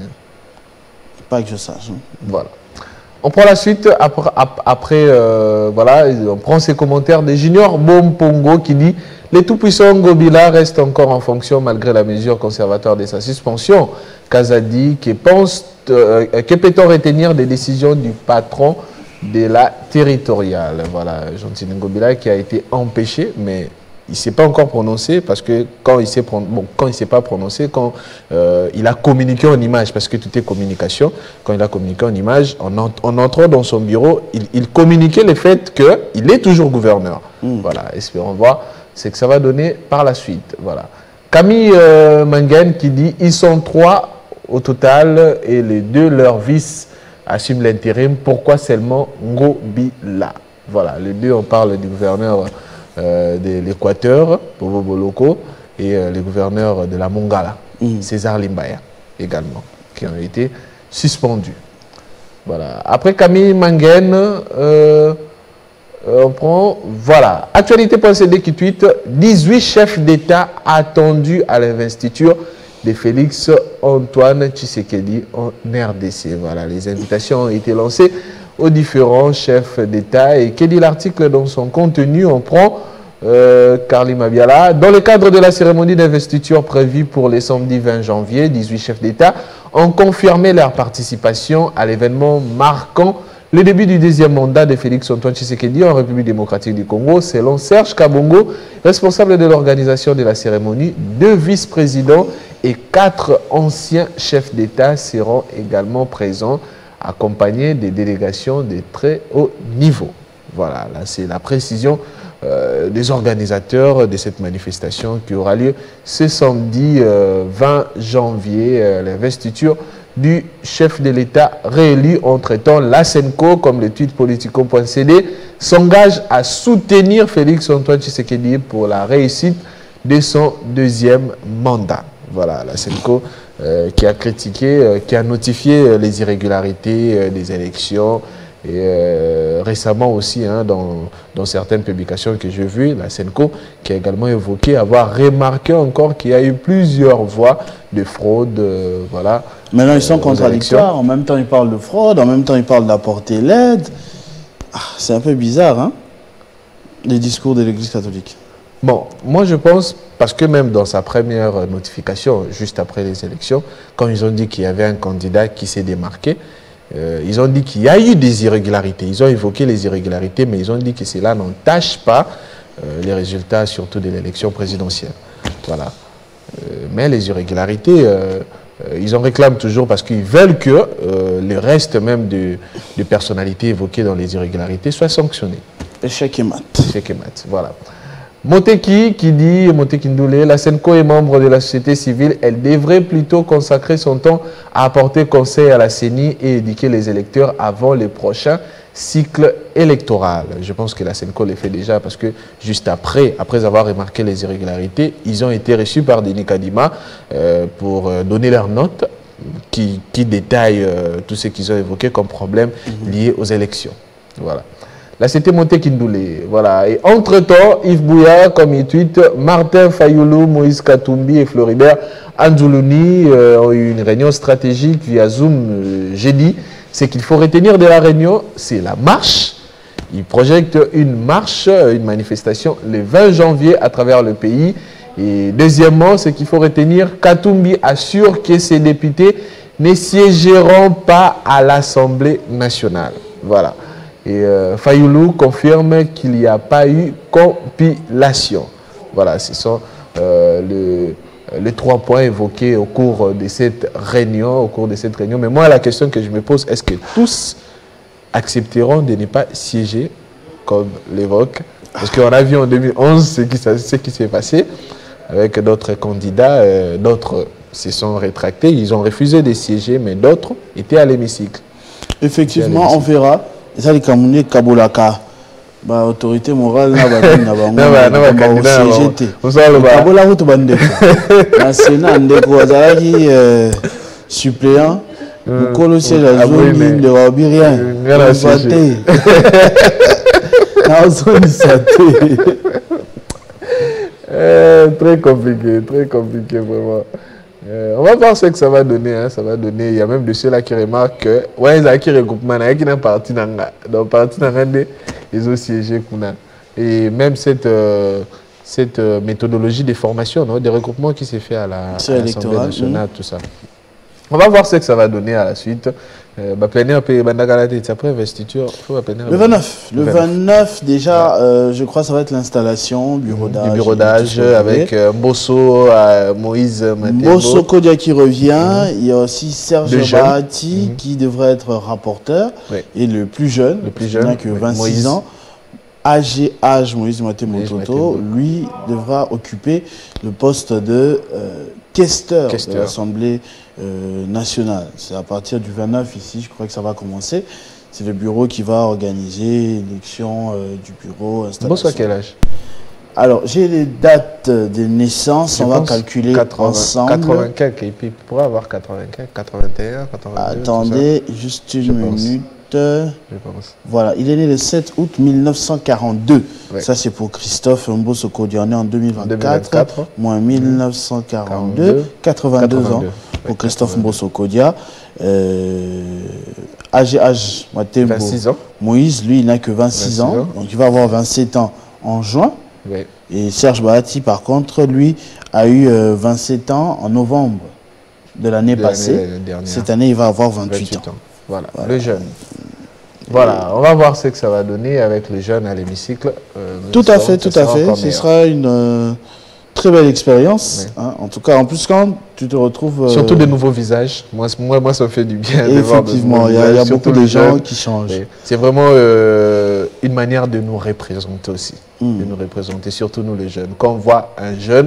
Pas que je sache. Hein. Voilà. On prend la suite, après, après euh, voilà, on prend ces commentaires de Junior Bompongo qui dit « Les tout-puissants Ngobila restent encore en fonction malgré la mesure conservatoire de sa suspension. » Kazadi qui pense euh, que peut-on retenir des décisions du patron de la territoriale. Voilà, Gentil Ngobila qui a été empêché, mais il ne s'est pas encore prononcé parce que quand il ne s'est bon, pas prononcé, quand euh, il a communiqué en image, parce que tout est communication, quand il a communiqué en image, en, en, en entrant dans son bureau, il, il communiquait le fait qu'il est toujours gouverneur. Mm. Voilà, espérons voir ce que ça va donner par la suite. Voilà. Camille euh, Mangen qui dit ils sont trois au total et les deux, leurs vices, assument l'intérim. Pourquoi seulement Ngobila? Voilà, les deux, on parle du gouverneur Euh, de l'Équateur, Bobo Boloko, et euh, les gouverneurs de la Mongala, mmh. César Limbaya, également, qui ont été suspendus. Voilà. Après Camille Mangen, euh, on prend, voilà, actualité.cd qui tweet dix-huit chefs d'État attendus à l'investiture de Félix Antoine Tshisekedi en R D C. Voilà, les invitations ont été lancées aux différents chefs d'État. Et que dit l'article dans son contenu? On prend euh, Carly Mabiala. Dans le cadre de la cérémonie d'investiture prévue pour les samedi vingt janvier, dix-huit chefs d'État ont confirmé leur participation à l'événement marquant le début du deuxième mandat de Félix Antoine Tshisekedi en République démocratique du Congo. Selon Serge Kabongo, responsable de l'organisation de la cérémonie, deux vice-présidents et quatre anciens chefs d'État seront également présents, accompagné des délégations de très haut niveau. Voilà, là c'est la précision euh, des organisateurs de cette manifestation qui aura lieu ce samedi euh, vingt janvier, euh, l'investiture du chef de l'État réélu. Entre-temps, l'Asenco, comme le tweet politico.cd, s'engage à soutenir Félix Antoine Tshisekedi pour la réussite de son deuxième mandat. Voilà, l'Asenco Euh, qui a critiqué, euh, qui a notifié euh, les irrégularités euh, des élections et euh, récemment aussi hein, dans, dans certaines publications que j'ai vues, la Senco qui a également évoqué avoir remarqué encore qu'il y a eu plusieurs voies de fraude. Euh, voilà. Maintenant ils sont euh, contradictoires, en même temps ils parlent de fraude, en même temps ils parlent d'apporter l'aide. Ah, c'est un peu bizarre, hein, les discours de l'Église catholique. Bon, moi je pense, parce que même dans sa première notification, juste après les élections, quand ils ont dit qu'il y avait un candidat qui s'est démarqué, euh, ils ont dit qu'il y a eu des irrégularités. Ils ont évoqué les irrégularités, mais ils ont dit que cela n'entache pas euh, les résultats, surtout de l'élection présidentielle. Voilà. Euh, mais les irrégularités, euh, euh, ils en réclament toujours parce qu'ils veulent que euh, le reste même de, de personnalités évoquées dans les irrégularités soient sanctionnées. Échec et mat. Échec et mat, voilà. Moteki qui dit, Moteki Ndoulé, la Senco est membre de la société civile, elle devrait plutôt consacrer son temps à apporter conseil à la C E N I et éduquer les électeurs avant les prochains cycles électoraux. Je pense que la Senco le fait déjà parce que juste après, après avoir remarqué les irrégularités, ils ont été reçus par Denis Kadima euh, pour euh, donner leurs notes qui, qui détaillent euh, tout ce qu'ils ont évoqué comme problème mmh. liés aux élections. Voilà. Là, c'était Moteki Ndoulé. Voilà. Et entre-temps, Yves Bouya, comme il tweet, Martin Fayoulou, Moïse Katumbi et Floribert Anzoulouni euh, ont eu une réunion stratégique via Zoom euh, jeudi. Ce qu'il faut retenir de la réunion, c'est la marche. Ils projettent une marche, une manifestation le vingt janvier à travers le pays. Et deuxièmement, ce qu'il faut retenir, Katumbi assure que ses députés ne siégeront pas à l'Assemblée nationale. Voilà. Et euh, Fayoulou confirme qu'il n'y a pas eu compilation. Voilà, ce sont euh, le, les trois points évoqués au cours de cette réunion. Au cours de cette réunion. Mais moi, la question que je me pose, est-ce que tous accepteront de ne pas siéger, comme l'évoque? Parce qu'on a vu en deux mille onze ce qui, ce qui s'est passé avec d'autres candidats. Euh, d'autres se sont rétractés. Ils ont refusé de siéger, mais d'autres étaient à l'hémicycle. Effectivement, on verra. Et ça, les Camerounais, Kabolaka, bah, autorité morale, n'a pas de bango, n'a pas de C G T. Kabolaka, tout bande. La Sénat, ndeko, azalaki suppléant. Nous connaissons la zone de Wabirien. La zone La zone santé. Très compliqué, très compliqué, vraiment. Euh, on va voir ce que ça va donner. Hein, ça va donner. Il y a même de ceux-là qui remarquent que ouais, ils ont qui regroupement, qui n'ont parti dans le parti ils ont siégé. Et même cette, euh, cette euh, méthodologie de formation, non, des regroupements qui s'est fait à l'Assemblée nationale, mmh. tout ça. On va voir ce que ça va donner à la suite. Euh, bah, après investiture, le vingt-neuf. Le vingt-neuf, déjà, euh, je crois que ça va être l'installation, bureau d'âge. Du bureau d'âge avec euh, Mbosso, euh, Moïse Matembo. Mbosso Kodia qui revient. Mmh. Il y a aussi Serge Bahati mmh. qui devrait être rapporteur. Oui. Et le plus jeune, le plus jeune, qui a que vingt-six Moïse. ans. A G H Moïse Matembo, lui devra occuper le poste de euh, questeur, questeur de l'Assemblée euh, nationale. C'est à partir du vingt-neuf ici, je crois que ça va commencer. C'est le bureau qui va organiser l'élection euh, du bureau. Bonsoir, quel âge? Alors, j'ai les dates de naissance, je on va calculer quatre-vingts, ensemble. quatre-vingt-quatre, il pourrait avoir quatre-vingt-quatre, quatre-vingt-un, quatre-vingt-deux. Attendez, juste une je minute. Je pense. Voilà, il est né le sept août mille neuf cent quarante-deux. Oui. Ça, c'est pour Christophe Mbosso Kodia, né en deux mille vingt-quatre. Moi, mille neuf cent quarante-deux, quatre-vingt-deux, quatre-vingt-deux ans pour Christophe quatre-vingt-deux. Mbosso Kodia. Euh, A G H Matembo, vingt-six ans. Moïse, lui, il n'a que vingt-six ans, ans. Donc, il va avoir vingt-sept ans en juin. Oui. Et Serge Bahati, par contre, lui, a eu euh, vingt-sept ans en novembre de l'année passée. Cette année, il va avoir vingt-huit, vingt-huit ans. ans. Voilà, voilà, le jeune. Voilà, on va voir ce que ça va donner avec les jeunes à l'hémicycle. Euh, tout à fait, tout à fait. Ce sera une euh, très belle expérience. Oui. Hein. En tout cas, en plus, quand tu te retrouves... Euh... Surtout de nouveaux visages. Moi, moi, moi ça me fait du bien. Et de effectivement, voir de il y a, il y a beaucoup de gens jeunes. qui changent. Oui. C'est vraiment euh, une manière de nous représenter aussi. Mm. De nous représenter, surtout nous les jeunes. Quand on voit un jeune,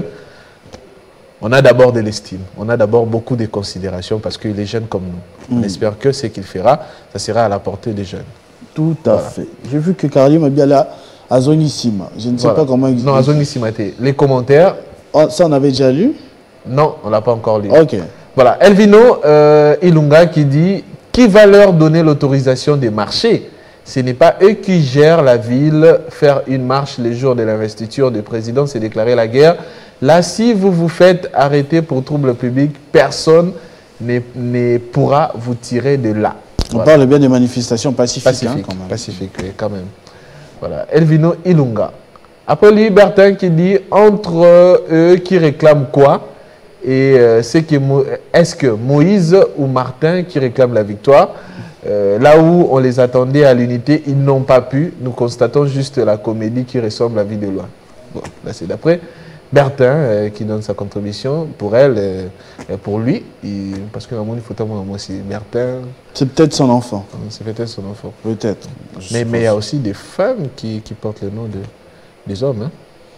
on a d'abord de l'estime, on a d'abord beaucoup de considération parce qu'il est jeune comme nous. Mm. On espère que ce qu'il fera, ça sera à la portée des jeunes. Tout à voilà. fait. J'ai vu que Karim est bien là, à Zonissima. Je ne sais voilà. pas comment il... Non, à Zonissima, les commentaires... Oh, ça, on avait déjà lu? Non, on ne l'a pas encore lu. Ok. Voilà, Elvino euh, Ilunga qui dit « Qui va leur donner l'autorisation de marcher? Ce n'est pas eux qui gèrent la ville. Faire une marche les jours de l'investiture du président, c'est déclarer la guerre. Là, si vous vous faites arrêter pour trouble public, personne ne, ne pourra vous tirer de là. » On voilà. parle bien des manifestations pacifiques. Pacifique, hein, quand même. Pacifique, oui, quand même. Voilà. Elvino Ilunga. Apolli Bertin qui dit « Entre eux qui réclament quoi? Et euh, est-ce que, que Moïse ou Martin qui réclament la victoire? Euh, là où on les attendait à l'unité, ils n'ont pas pu. Nous constatons juste la comédie qui ressemble à vie de loin. » Bon, là c'est d'après Bertin euh, qui donne sa contribution. Pour elle, euh, pour lui, il, parce que il faut moi aussi Bertin. C'est peut-être son enfant. C'est peut-être son enfant. Peut-être. Mais il y a aussi des femmes qui, qui portent le nom de, des hommes. Hein.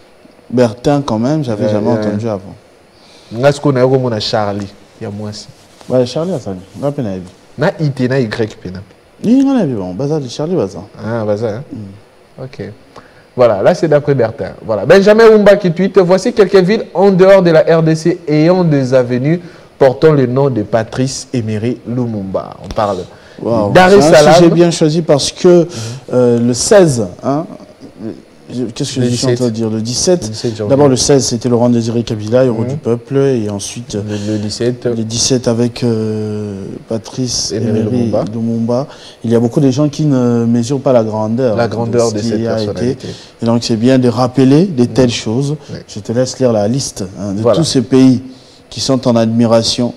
Bertin, quand même, j'avais Ouais, jamais ouais. entendu avant. Est-ce qu'on a eu un Charlie? Il y a moi aussi. Ouais, Charlie a ça. Na pena hivi. Na ite na y pena. Ni ngana hivi bon, baza de Charlie baza. Ah, baza. Hein? Mm. Ok. Voilà, là c'est d'après Bertin. Voilà. Benjamin Oumba qui tweet, voici quelques villes en dehors de la R D C ayant des avenues portant le nom de Patrice Emery Lumumba. On parle Wow. Dar es C'est un Salaam. sujet bien choisi parce que euh, le seize, hein, qu'est-ce que Le je suis en train de dire? Le dix-sept, dix-sept janvier. d'abord le seize, c'était Laurent Désiré Kabila, héros Mhm. du peuple, et ensuite Le, le dix-sept. le dix-sept avec euh, Patrice Emery Emery Lumumba. Lumumba. Il y a beaucoup de gens qui ne mesurent pas la grandeur, La grandeur ce de qui cette a été. personnalité. Et donc c'est bien de rappeler de telles choses. Oui. Je te laisse lire la liste hein, de Voilà. tous ces pays qui sont en admiration.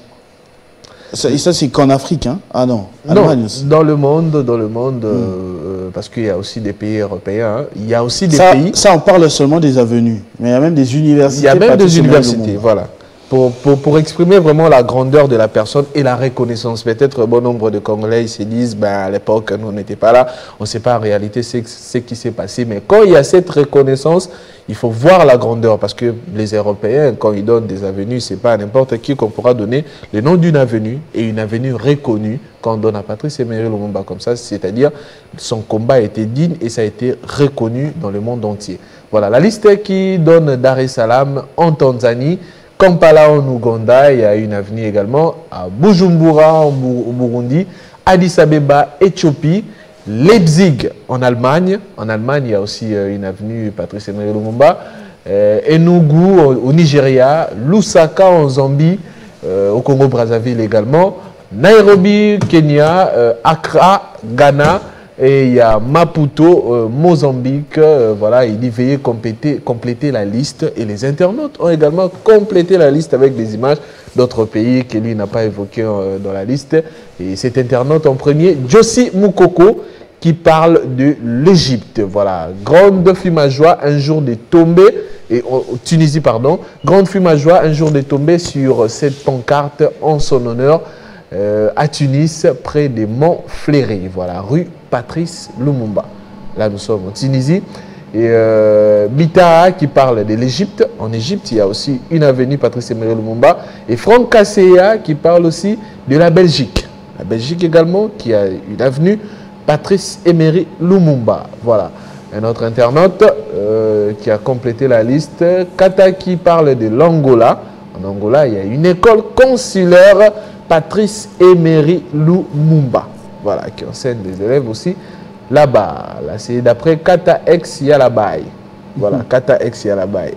Ça, et ça c'est qu'en Afrique, hein? Ah non, Non, Allemagne aussi. dans le monde, dans le monde, euh, parce qu'il y a aussi des pays européens, hein, il y a aussi des Ça, pays. ça, on parle seulement des avenues, mais il y a même des universités. Il y a même Patrice des Emery universités, Lumumba. voilà. Pour, pour, pour exprimer vraiment la grandeur de la personne et la reconnaissance. Peut-être bon nombre de Congolais se disent, ben, à l'époque, nous n'étions pas là, on ne sait pas en réalité ce, ce qui s'est passé. Mais quand il y a cette reconnaissance, il faut voir la grandeur parce que les Européens, quand ils donnent des avenues, ce n'est pas à n'importe qui qu'on pourra donner le nom d'une avenue et une avenue reconnue quand on donne à Patrice Emery Lumumba comme ça, c'est-à-dire son combat a été digne et ça a été reconnu dans le monde entier. Voilà, la liste qui donne Dar es Salaam en Tanzanie, Kampala en Ouganda, il y a une avenue également à Bujumbura en Bur- au Burundi, Addis Abeba, Éthiopie, Leipzig en Allemagne. En Allemagne, il y a aussi euh, une avenue Patrice Emery Lumumba, euh, Enugu au, au Nigeria, Lusaka en Zambie, euh, au Congo-Brazzaville également, Nairobi, Kenya, euh, Accra, Ghana. Et il y a Maputo, euh, Mozambique, euh, voilà, il dit veuillez compléter, compléter la liste. Et les internautes ont également complété la liste avec des images d'autres pays que lui n'a pas évoqués euh, dans la liste. Et cet internaute en premier, Josie Moukoko, qui parle de l'Égypte. Voilà, grande fut ma joie un jour de tomber, et en Tunisie, pardon, grande fut ma joie un jour de tomber sur cette pancarte en son honneur. Euh, à Tunis, près des monts Fléré, voilà, rue Patrice Lumumba. Là, nous sommes en Tunisie. Et euh, Bita qui parle de l'Égypte. En Égypte, il y a aussi une avenue Patrice Emery Lumumba. Et Franck Kasseya qui parle aussi de la Belgique. La Belgique également, qui a une avenue Patrice Emery Lumumba. Voilà. Un autre internaute euh, qui a complété la liste. Kata qui parle de l'Angola. En Angola, il y a une école consulaire Patrice Emery Lumumba, voilà, qui enseigne des élèves aussi là-bas. Là, c'est d'après Kata X Yalabaye. Voilà, Kata X Yalabaye.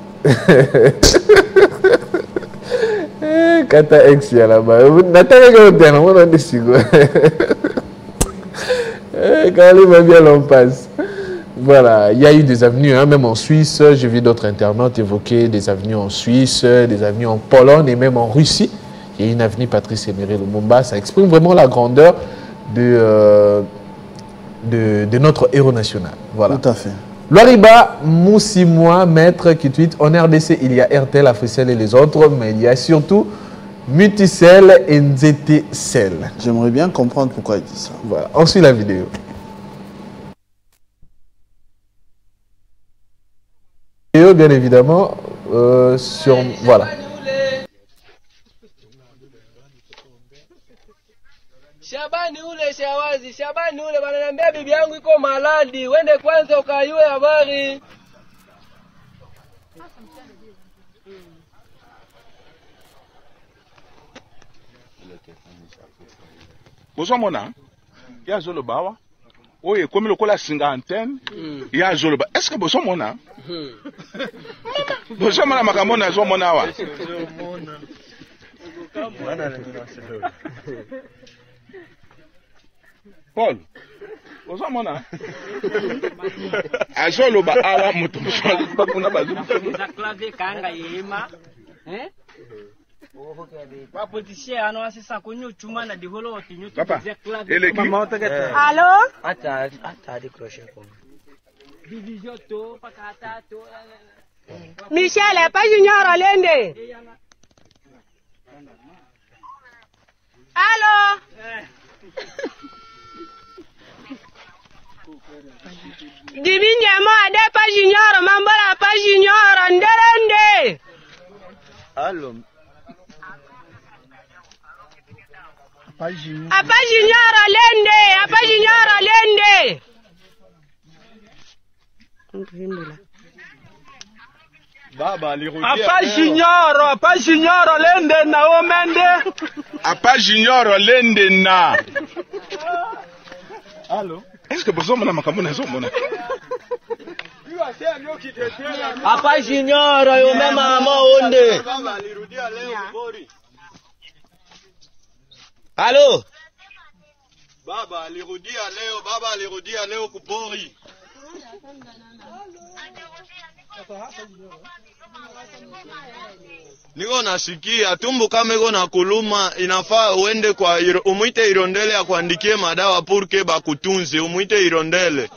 Kata X Yalabaye. Nathalie Gauthier, on a décidé. Quand les va bien, l'on passe. Voilà, il y a eu des avenues, hein, même en Suisse. J'ai vu d'autres internautes évoquer des avenues en Suisse, des avenues en Pologne et même en Russie. Il y a une avenue Patrice Emery Lumumba. Ça exprime vraiment la grandeur de, euh, de, de notre héros national. Voilà. Tout à fait. Loriba Moussimois, maître qui tweet en R D C, il y a R T L, Africell et les autres, mais il y a surtout Multicell et Nzetecell. J'aimerais bien comprendre pourquoi il dit ça. Voilà, on suit la vidéo. Vidéo, bien évidemment, euh, sur. Voilà. Shabani ule shawazi, Shabani ule wananiambia bibi yangu iko maladi, wende kwanza ukayue habari. Bozomona ya zoloba wa oye komi lokola singa antenne ya zoloba est-ce que bozomona bozomona makambo na zomona wa Paul bozomona azoloba awa moto bakuna bazu clavier kanga yema eh wapoliticiens ano asisa kunyu chuma na diholo otinyu clavier mama Allô? Atta atta décrocher quoi division to pakata to Michel, pas junior Olende. Allô? Dibi nyamo ade pas junior, mambola pas junior, ndere Apa Junior Alende, Apa Junior Alende. Baba alirudia. Apa Junior, Apa Junior Alende na omende. Apa Junior Alende na. Allô? Est-ce que vous avez makamuna zomona? Apa Junior yo mema ama onde. Baba alirudia leo pori. Allô? Baba alirudia leo, baba alirudia leo kupori. Niko nasikia tumbu kama iko na kuluma, inafaa uende kwa umuite Irondele akuandikie madawa purke bakutunze, umuite Irondele.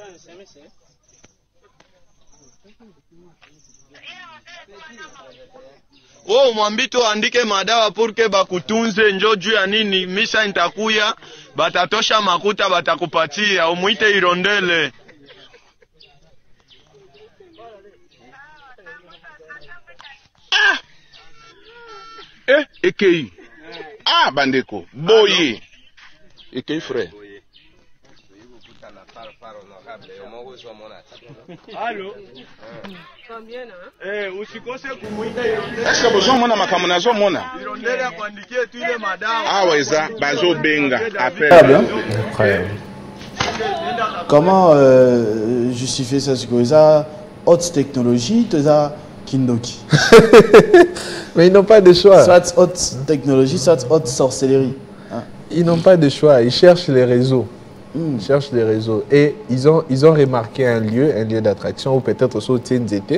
Wo mwambito andike madawa purke bakutunze, njo juu ya nini misha nitakuya batatosha makuta batakupatia, umuite Irondele. Ah! Eh, Ekei. Ah, Bandeko. Boye. Ekei frère. Allô? Combien là? Eh, usikose kumuita Est-ce que vous avez makamuna nazomona? Irondele akuandikie tu ile madawa. Ah ouais, ça, bazo benga, appel. Incroyable. Comment euh, justifier ça? C'est que ça, haute technologie, tu as Kindoki. Mais ils n'ont pas de choix. Soit haute technologie, soit haute sorcellerie. Hein? Ils n'ont pas de choix. Ils cherchent les réseaux. Mm. Ils cherchent les réseaux. Et ils ont, ils ont remarqué un lieu, un lieu d'attraction, ou peut-être aussi au Tienzete,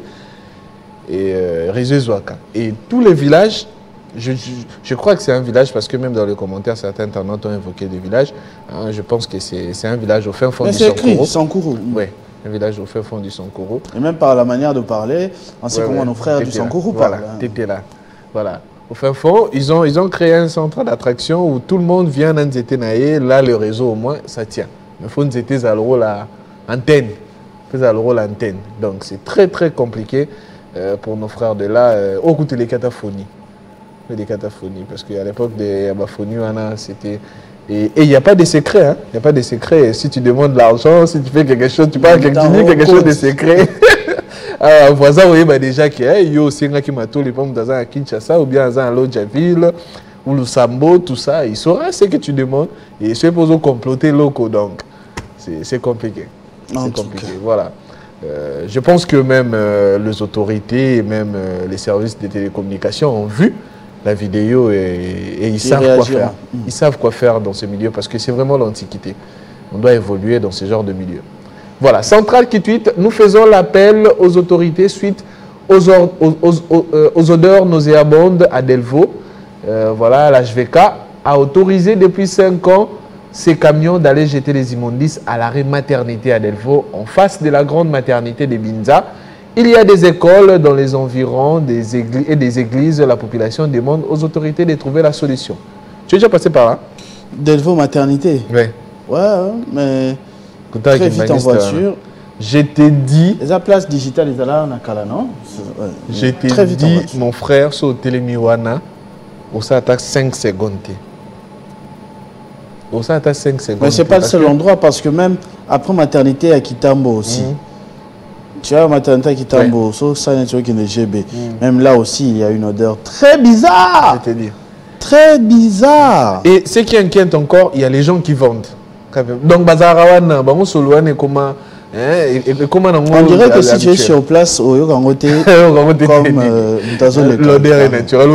et euh, réseau Zouaka. Et tous les villages, je, je, je crois que c'est un village, parce que même dans les commentaires, certains internautes ont évoqué des villages. Hein, je pense que c'est un village au fin fond Mais du c'est écrit, Sankoro. Sankoro. Oui, un village au fin fond du Sankoro. Et même par la manière de parler, on sait Ouais, comment ouais, nos frères du Sankoro voilà, parlent. Hein. T'étais là. Voilà. Au fin fond, ils ont, ils ont créé un centre d'attraction où tout le monde vient dans Nzete Naye. Là, le réseau, au moins, ça tient. Mais il faut Nzete à le rôle à antenne. Il faut le rôle à antenne. Donc, c'est très, très compliqué euh, pour nos frères de là. Au coup, les cataphonies. Les cataphonies. Parce qu'à l'époque des Abafonies, c'était. Et il n'y a pas de secret. Il hein? n'y a pas de secret. Si tu demandes l'argent, si tu fais quelque chose, tu parles quelque, tu dis quelque chose de secret. Un voisin, vous voyez bah, déjà qu'il y a yo aussi qui m'a tout les pommes dans un Kinshasa ou bien dans un Lodjaville ou le Sambo, tout ça. Il saura ce que tu demandes et il se pose au comploter locaux. Donc, c'est compliqué. C'est compliqué. Voilà. Euh, je pense que même euh, les autorités et même euh, les services de télécommunications ont vu la vidéo et, et ils, ils savent réagiront. quoi faire. Mmh. Ils savent quoi faire dans ce milieu parce que c'est vraiment l'antiquité. On doit évoluer dans ce genre de milieu. Voilà, Centrale qui tweet, nous faisons l'appel aux autorités suite aux, or, aux, aux, aux, aux odeurs nauséabondes à Delvaux. Euh, voilà, la H V K a autorisé depuis cinq ans ces camions d'aller jeter les immondices à l'arrêt maternité à Delvaux, en face de la grande maternité de Binza. Il y a des écoles dans les environs des églises et des églises. La population demande aux autorités de trouver la solution. Tu es déjà passé par là? Delvaux maternité? Oui. Ouais, mais... Très vite en voiture. Je t'ai dit... Les places digitales, ils allaient en Akala, non? Ouais. Je t'ai dit, mon frère, sur Télémiwana, on s'attaque cinq secondes. On s'attaque cinq secondes. Mais ce n'est pas le seul que... endroit, parce que même après maternité à Kitambo aussi. Mmh. Tu vois, maternité à Kitambo, ouais. Ça n'est pas qu'une G B. Mmh. Même là aussi, il y a une odeur très bizarre. Je t'ai dit. Très bizarre. Et ce qui inquiète encore, il y a les gens qui vendent. Donc, Bazarawan, Bamousoulouane, comment. On dirait que si tu es sur place, au Yogangote, comme l'odeur est naturelle,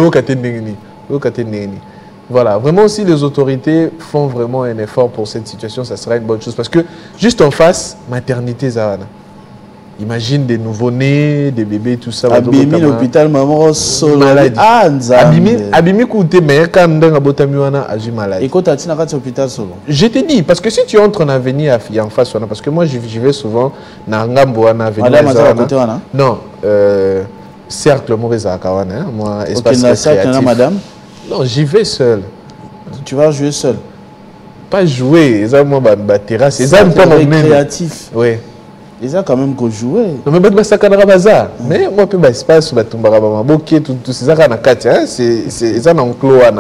voilà, vraiment, si les autorités font vraiment un effort pour cette situation, ça sera une bonne chose. Parce que juste en face, maternité Zavana. Imagine des nouveau-nés, des bébés, tout ça. Abimi l'hôpital, maman, solo. Maladie. Ah, Abimi, Abimi, koute, mais quand on a botamiwana, agi malade. Et quand tu as dit l'hôpital solo. Je te dis, parce que si tu entres en avenir en face, parce que moi, je vais souvent dans Ngamboana, avenir. Madame, non, euh, cercle Maurice Akawana, moi, espace okay, créatif. Madame. Non, j'y vais seul. Tu vas jouer seul? Pas jouer, c'est moi, ma terrasse. C'est un peu créatif. Oui. Ils ont quand même qu'au jouer. Non, mais ça quand bazar. Mais moi, je ne sais pas si je vais tomber à tout tout ça, c'est ça, c'est ça, enclos.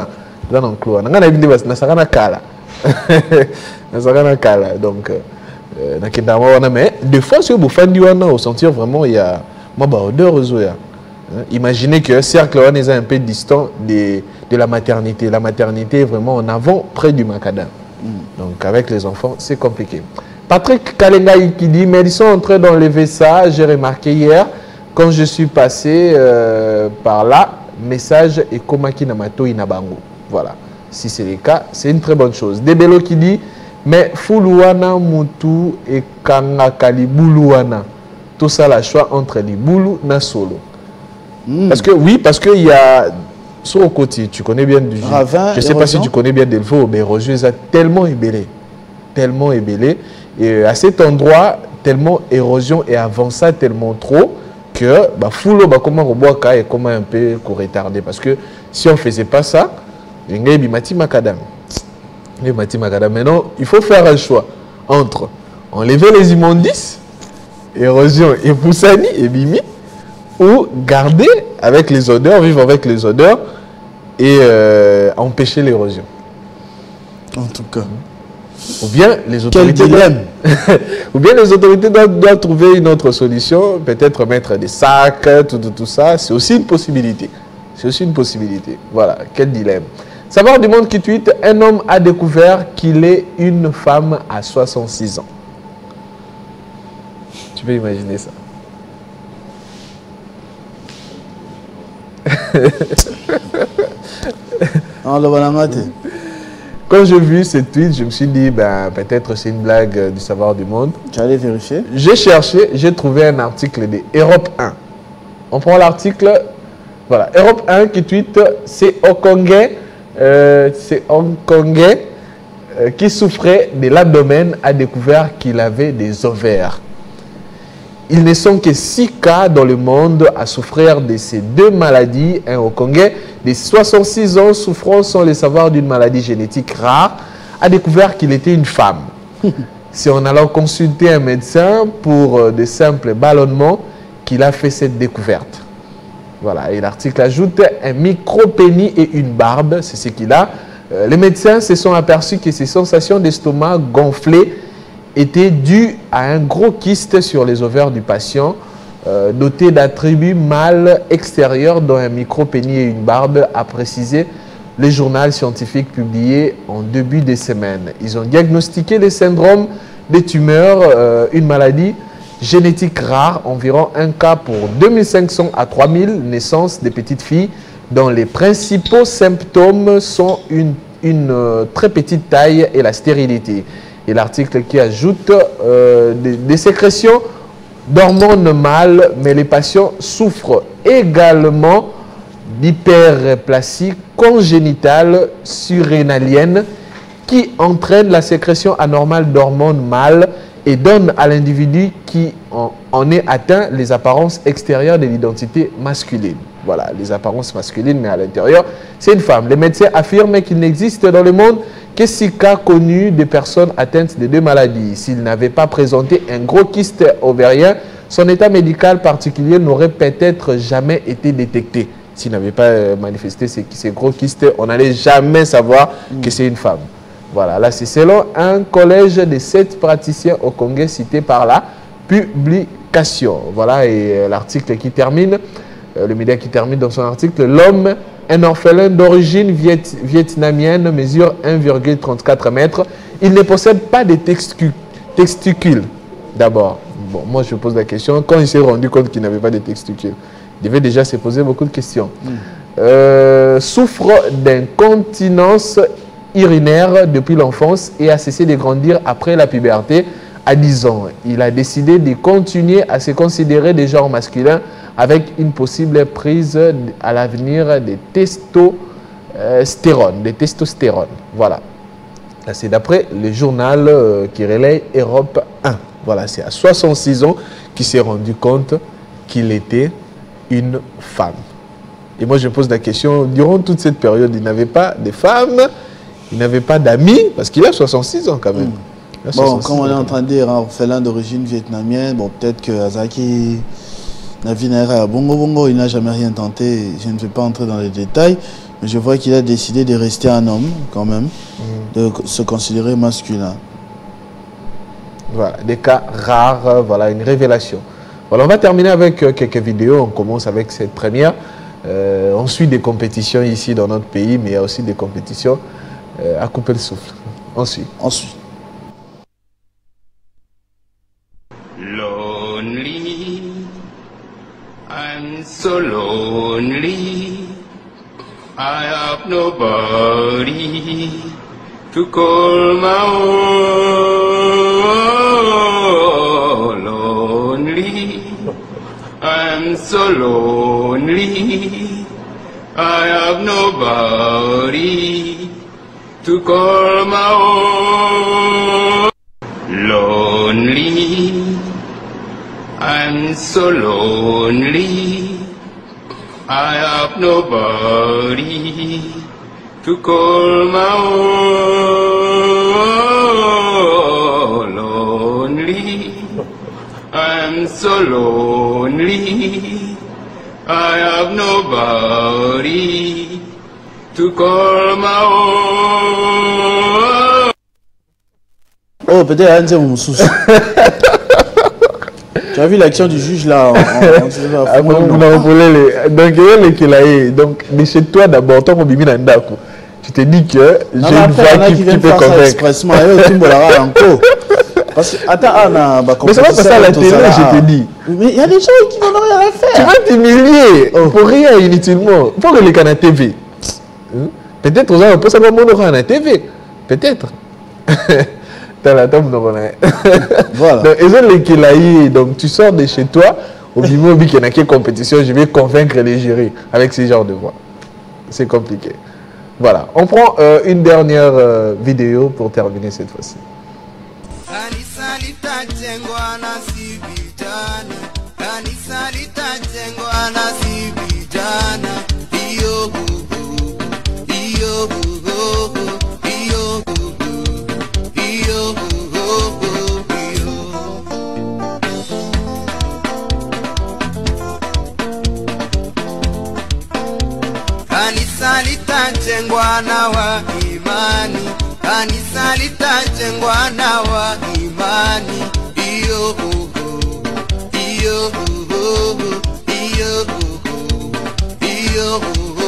dans l'enclos. On a une idée, na sakana kala. Na sakana kala. Donc, euh, na kendama wana, mais des fois, si vous faites wana, au sentir vraiment, il y a, moi, bah, odeur aux oya. Imaginez que le cercle est un peu distant de, de la maternité. La maternité est vraiment en avant, près du macadam. Mm. Donc avec les enfants, c'est compliqué. Patrick Kalengaï qui dit, mais ils sont en train d'enlever ça. J'ai remarqué hier, quand je suis passé euh, par là, message et Komaki Namato Inabango. Voilà. Si c'est le cas, c'est une très bonne chose. Debelo qui dit, mais Fuluana Moutou et Kangakali Buluana. Tout ça, la choix entre les Boulou et Solo. Mm. Parce que, oui, parce qu'il y a, sur le côté, tu connais bien du Ravin, je ne sais pas si tu connais bien Delvaux, mais Rogeuse a tellement ébélé, tellement ébélé, et à cet endroit, tellement érosion et avant ça, tellement trop, que, bah, Foulo, bah, comment Roboaka est comment un peu retardé. Parce que si on ne faisait pas ça, il y a Mati Makadam. Maintenant, il faut faire un choix entre enlever les immondices, érosion et Poussani et Bimi, ou garder avec les odeurs, vivre avec les odeurs et euh, empêcher l'érosion. En tout cas. Ou bien les autorités, doivent, ou bien les autorités doivent, doivent trouver une autre solution, peut-être mettre des sacs, tout, tout, tout ça. C'est aussi une possibilité. C'est aussi une possibilité. Voilà, quel dilemme. Savoir du monde qui tweet, un homme a découvert qu'il est une femme à soixante-six ans. Tu peux imaginer ça. Quand j'ai vu ce tweet, je me suis dit, ben, peut-être c'est une blague du savoir du monde. Tu allais vérifier? J'ai cherché, j'ai trouvé un article de Europe un. On prend l'article, voilà, Europe un qui tweet, c'est Hongkongais, euh, c'est Hongkongais euh, qui souffrait de l'abdomen a découvert qu'il avait des ovaires. Ils ne sont que six cas dans le monde à souffrir de ces deux maladies. Un Hongkongais de soixante-six ans souffrant sans le savoir d'une maladie génétique rare a découvert qu'il était une femme. C'est en allant consulter un médecin pour de simples ballonnements qu'il a fait cette découverte. Voilà, et l'article ajoute un micro-pénis et une barbe, c'est ce qu'il a. Euh, les médecins se sont aperçus que ces sensations d'estomac gonflé était dû à un gros kyste sur les ovaires du patient, euh, doté d'attributs mâles extérieurs dont un micro-pénis et une barbe, a précisé le journal scientifique publié en début de semaine. Ils ont diagnostiqué le syndrome des tumeurs, euh, une maladie génétique rare, environ un cas pour deux mille cinq cents à trois mille naissances de petites filles, dont les principaux symptômes sont une, une euh, très petite taille et la stérilité. Et l'article qui ajoute euh, des, des sécrétions d'hormones mâles, mais les patients souffrent également d'hyperplasie congénitale surrénalienne qui entraîne la sécrétion anormale d'hormones mâles et donne à l'individu qui en, en est atteint les apparences extérieures de l'identité masculine. Voilà, les apparences masculines, mais à l'intérieur, c'est une femme. Les médecins affirment qu'il n'existe dans le monde que six cas connus de personnes atteintes de deux maladies. S'il n'avait pas présenté un gros kyste ovarien, son état médical particulier n'aurait peut-être jamais été détecté. S'il n'avait pas manifesté ces, ces gros kystes, on n'allait jamais savoir mmh. que c'est une femme. Voilà, là c'est selon un collège de sept praticiens au Congo cité par la publication. Voilà, et l'article qui termine, le média qui termine dans son article, l'homme, un orphelin d'origine viet, vietnamienne, mesure un virgule trente-quatre mètres. Il ne possède pas de textu, testicules. D'abord, bon, moi je pose la question, quand il s'est rendu compte qu'il n'avait pas de testicules, il devait déjà se poser beaucoup de questions. Mm. Euh, souffre d'incontinence urinaire depuis l'enfance et a cessé de grandir après la puberté à dix ans. Il a décidé de continuer à se considérer des genres masculins avec une possible prise à l'avenir de testostérone, de testostérone. Voilà. C'est d'après le journal euh, qui relaye Europe un. Voilà, c'est à soixante-six ans qu'il s'est rendu compte qu'il était une femme. Et moi, je pose la question, durant toute cette période, il n'avait pas de femmes, il n'avait pas d'amis, parce qu'il a soixante-six ans quand même. Mmh. Bon, comme on est en train de dire, un orphelin d'origine vietnamienne, bon, peut-être que Azaki Navinera Bongo Bongo, il n'a jamais rien tenté. Je ne vais pas entrer dans les détails, mais je vois qu'il a décidé de rester un homme quand même, mm. de se considérer masculin. Voilà, des cas rares, euh, voilà, une révélation. Voilà, on va terminer avec euh, quelques vidéos. On commence avec cette première. Euh, on suit des compétitions ici dans notre pays, mais il y a aussi des compétitions euh, à couper le souffle. On suit. On suit. Lonely, I'm so lonely. I have nobody to call my own. Lonely, I'm so lonely. I have nobody to call my own. Lonely, I'm so lonely. I have nobody to call my own. Lonely, I'm so lonely. I have nobody to call my own. Oh, peut-être un de mon souci. Tu as vu l'action du juge là en, en, en, ah, non, non, non. Les, donc, les donc, mais chez toi d'abord, toi, tu te dis que j'ai une voix qui, qui, qui peut convaincre. Expressement, parce que, attends, Anna, bah, mais ça va passer à la télé, je te dis. Mais il y a des gens qui n'en ont rien à faire. Tu vas t'humilier oh. pour rien inutilement. Pour que les canaux T V. Hein? Peut-être on peut savoir mon aura à la T V. Peut-être. La tombe voilà. Donc, donc tu sors de chez toi, au niveau qu'il y a une compétition, je vais convaincre les jurys avec ce genre de voix. C'est compliqué. Voilà, on prend euh, une dernière euh, vidéo pour terminer cette fois-ci. Kanisa litajengwa na wa imani, kanisa litajengwa na wa imani. Iyo iyo iyo iyo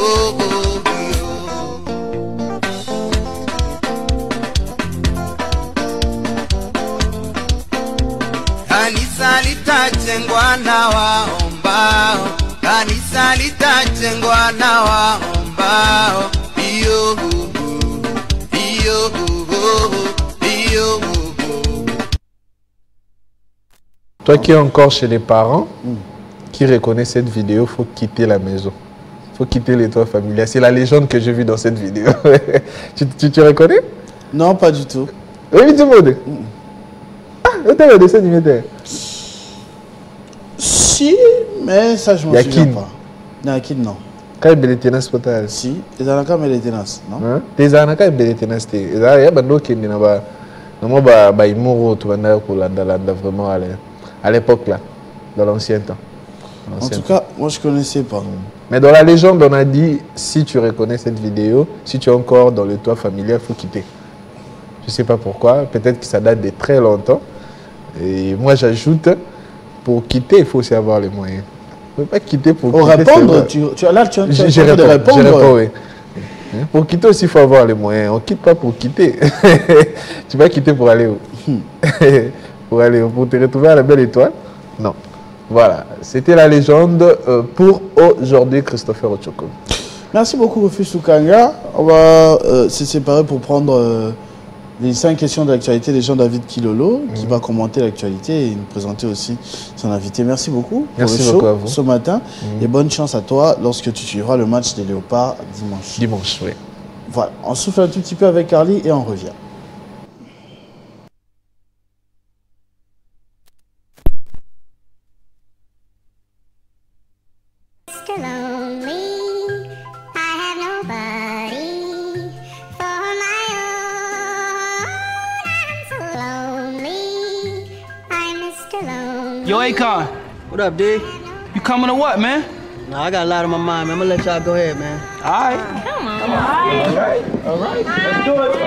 kanisa litajengwa na waombao, kanisa litajengwa na waombao. Iyo iyo iyo. Toi qui es encore chez les parents, mm. qui reconnaît cette vidéo, il faut quitter la maison. Il faut quitter les toits familiaux. C'est la légende que j'ai vue dans cette vidéo. tu, tu, tu reconnais? Non, pas du tout. Oui, du monde. Mm. Ah, tu as le dessin animé. Si, mais ça je m'en souviens pas. Yakin non. Quand il y a des potales. Si, les anaka mais les tenas, non? Les anaka mais les tenas. Il y a bando qui n'est pas. Non, bah, bah, il mourut tout le pour l'anda vraiment à l'époque là, dans l'ancien temps. En tout cas, moi je connaissais pas. Mais dans la légende, on a dit si tu reconnais cette vidéo, si tu es encore dans le toit familial, il faut quitter. Je sais pas pourquoi. Peut-être que ça date de très longtemps. Et moi j'ajoute. Pour quitter, il faut aussi avoir les moyens. Il ne faut pas quitter pour oh, quitter. Répondre, tu, tu, là, tu, tu je, as je réponds, de répondre. Je réponds, oui. Pour quitter aussi, il faut avoir les moyens. On ne quitte pas pour quitter. Tu vas quitter pour aller où? Pour aller où? Pour te retrouver à la belle étoile? Non. Voilà. C'était la légende euh, pour aujourd'hui, Christopher Ochoko. Merci beaucoup, Rufus Soukanga. On va euh, se séparer pour prendre euh, les cinq questions d'actualité de Jean-David Kilolo, mmh. qui va commenter l'actualité et nous présenter aussi son invité. Merci beaucoup Merci pour le beaucoup show à vous. ce matin. Mmh. Et bonne chance à toi lorsque tu suivras le match des Léopards dimanche. Dimanche, oui. Voilà, on souffle un tout petit peu avec Carly et on revient. Yo, Akon. What up, D? You coming or what, man? No, I got a lot on my mind, man. I'm gonna let y'all go ahead, man. All right. Come on. All right. All right. Let's do it.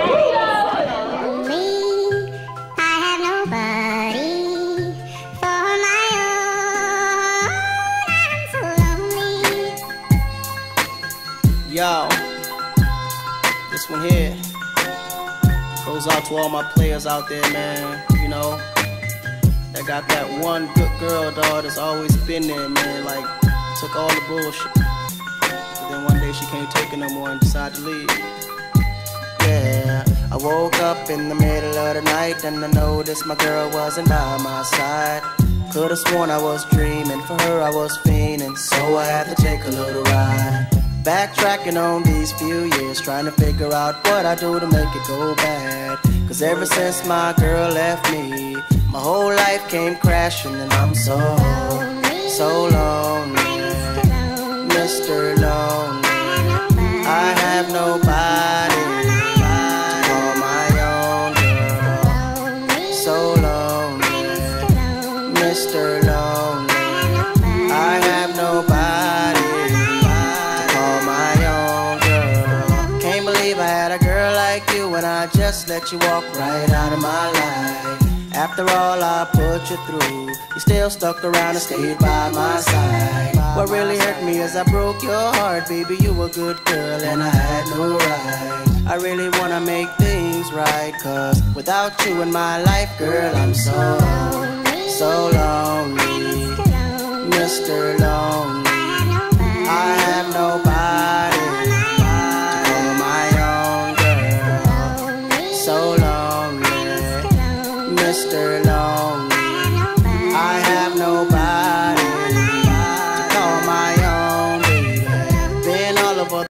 Yo, this one here goes out to all my players out there, man. You know, that got that one good girl, dog, that's always been there, man. Like, took all the bullshit. But then one day she can't take it no more and decided to leave. Yeah, I woke up in the middle of the night and I noticed my girl wasn't by my side. Could've sworn I was dreaming, for her I was fiending, so I had to take a little ride. Backtracking on these few years, trying to figure out what I do to make it go bad. Cause ever since my girl left me, my whole life came crashing and I'm so, so lonely. Mister Lonely, I have nobody to call my own girl. So lonely, Mister Lonely, I have nobody to call my own girl. Can't believe I had a girl like you and I just let you walk right out of my life. After all I put you through, you still stuck around and stayed by my side. What really hurt me is I broke your heart, baby, you a good girl and I had no right. I really wanna make things right, cause without you in my life, girl, I'm so, so lonely. Mister Lonely,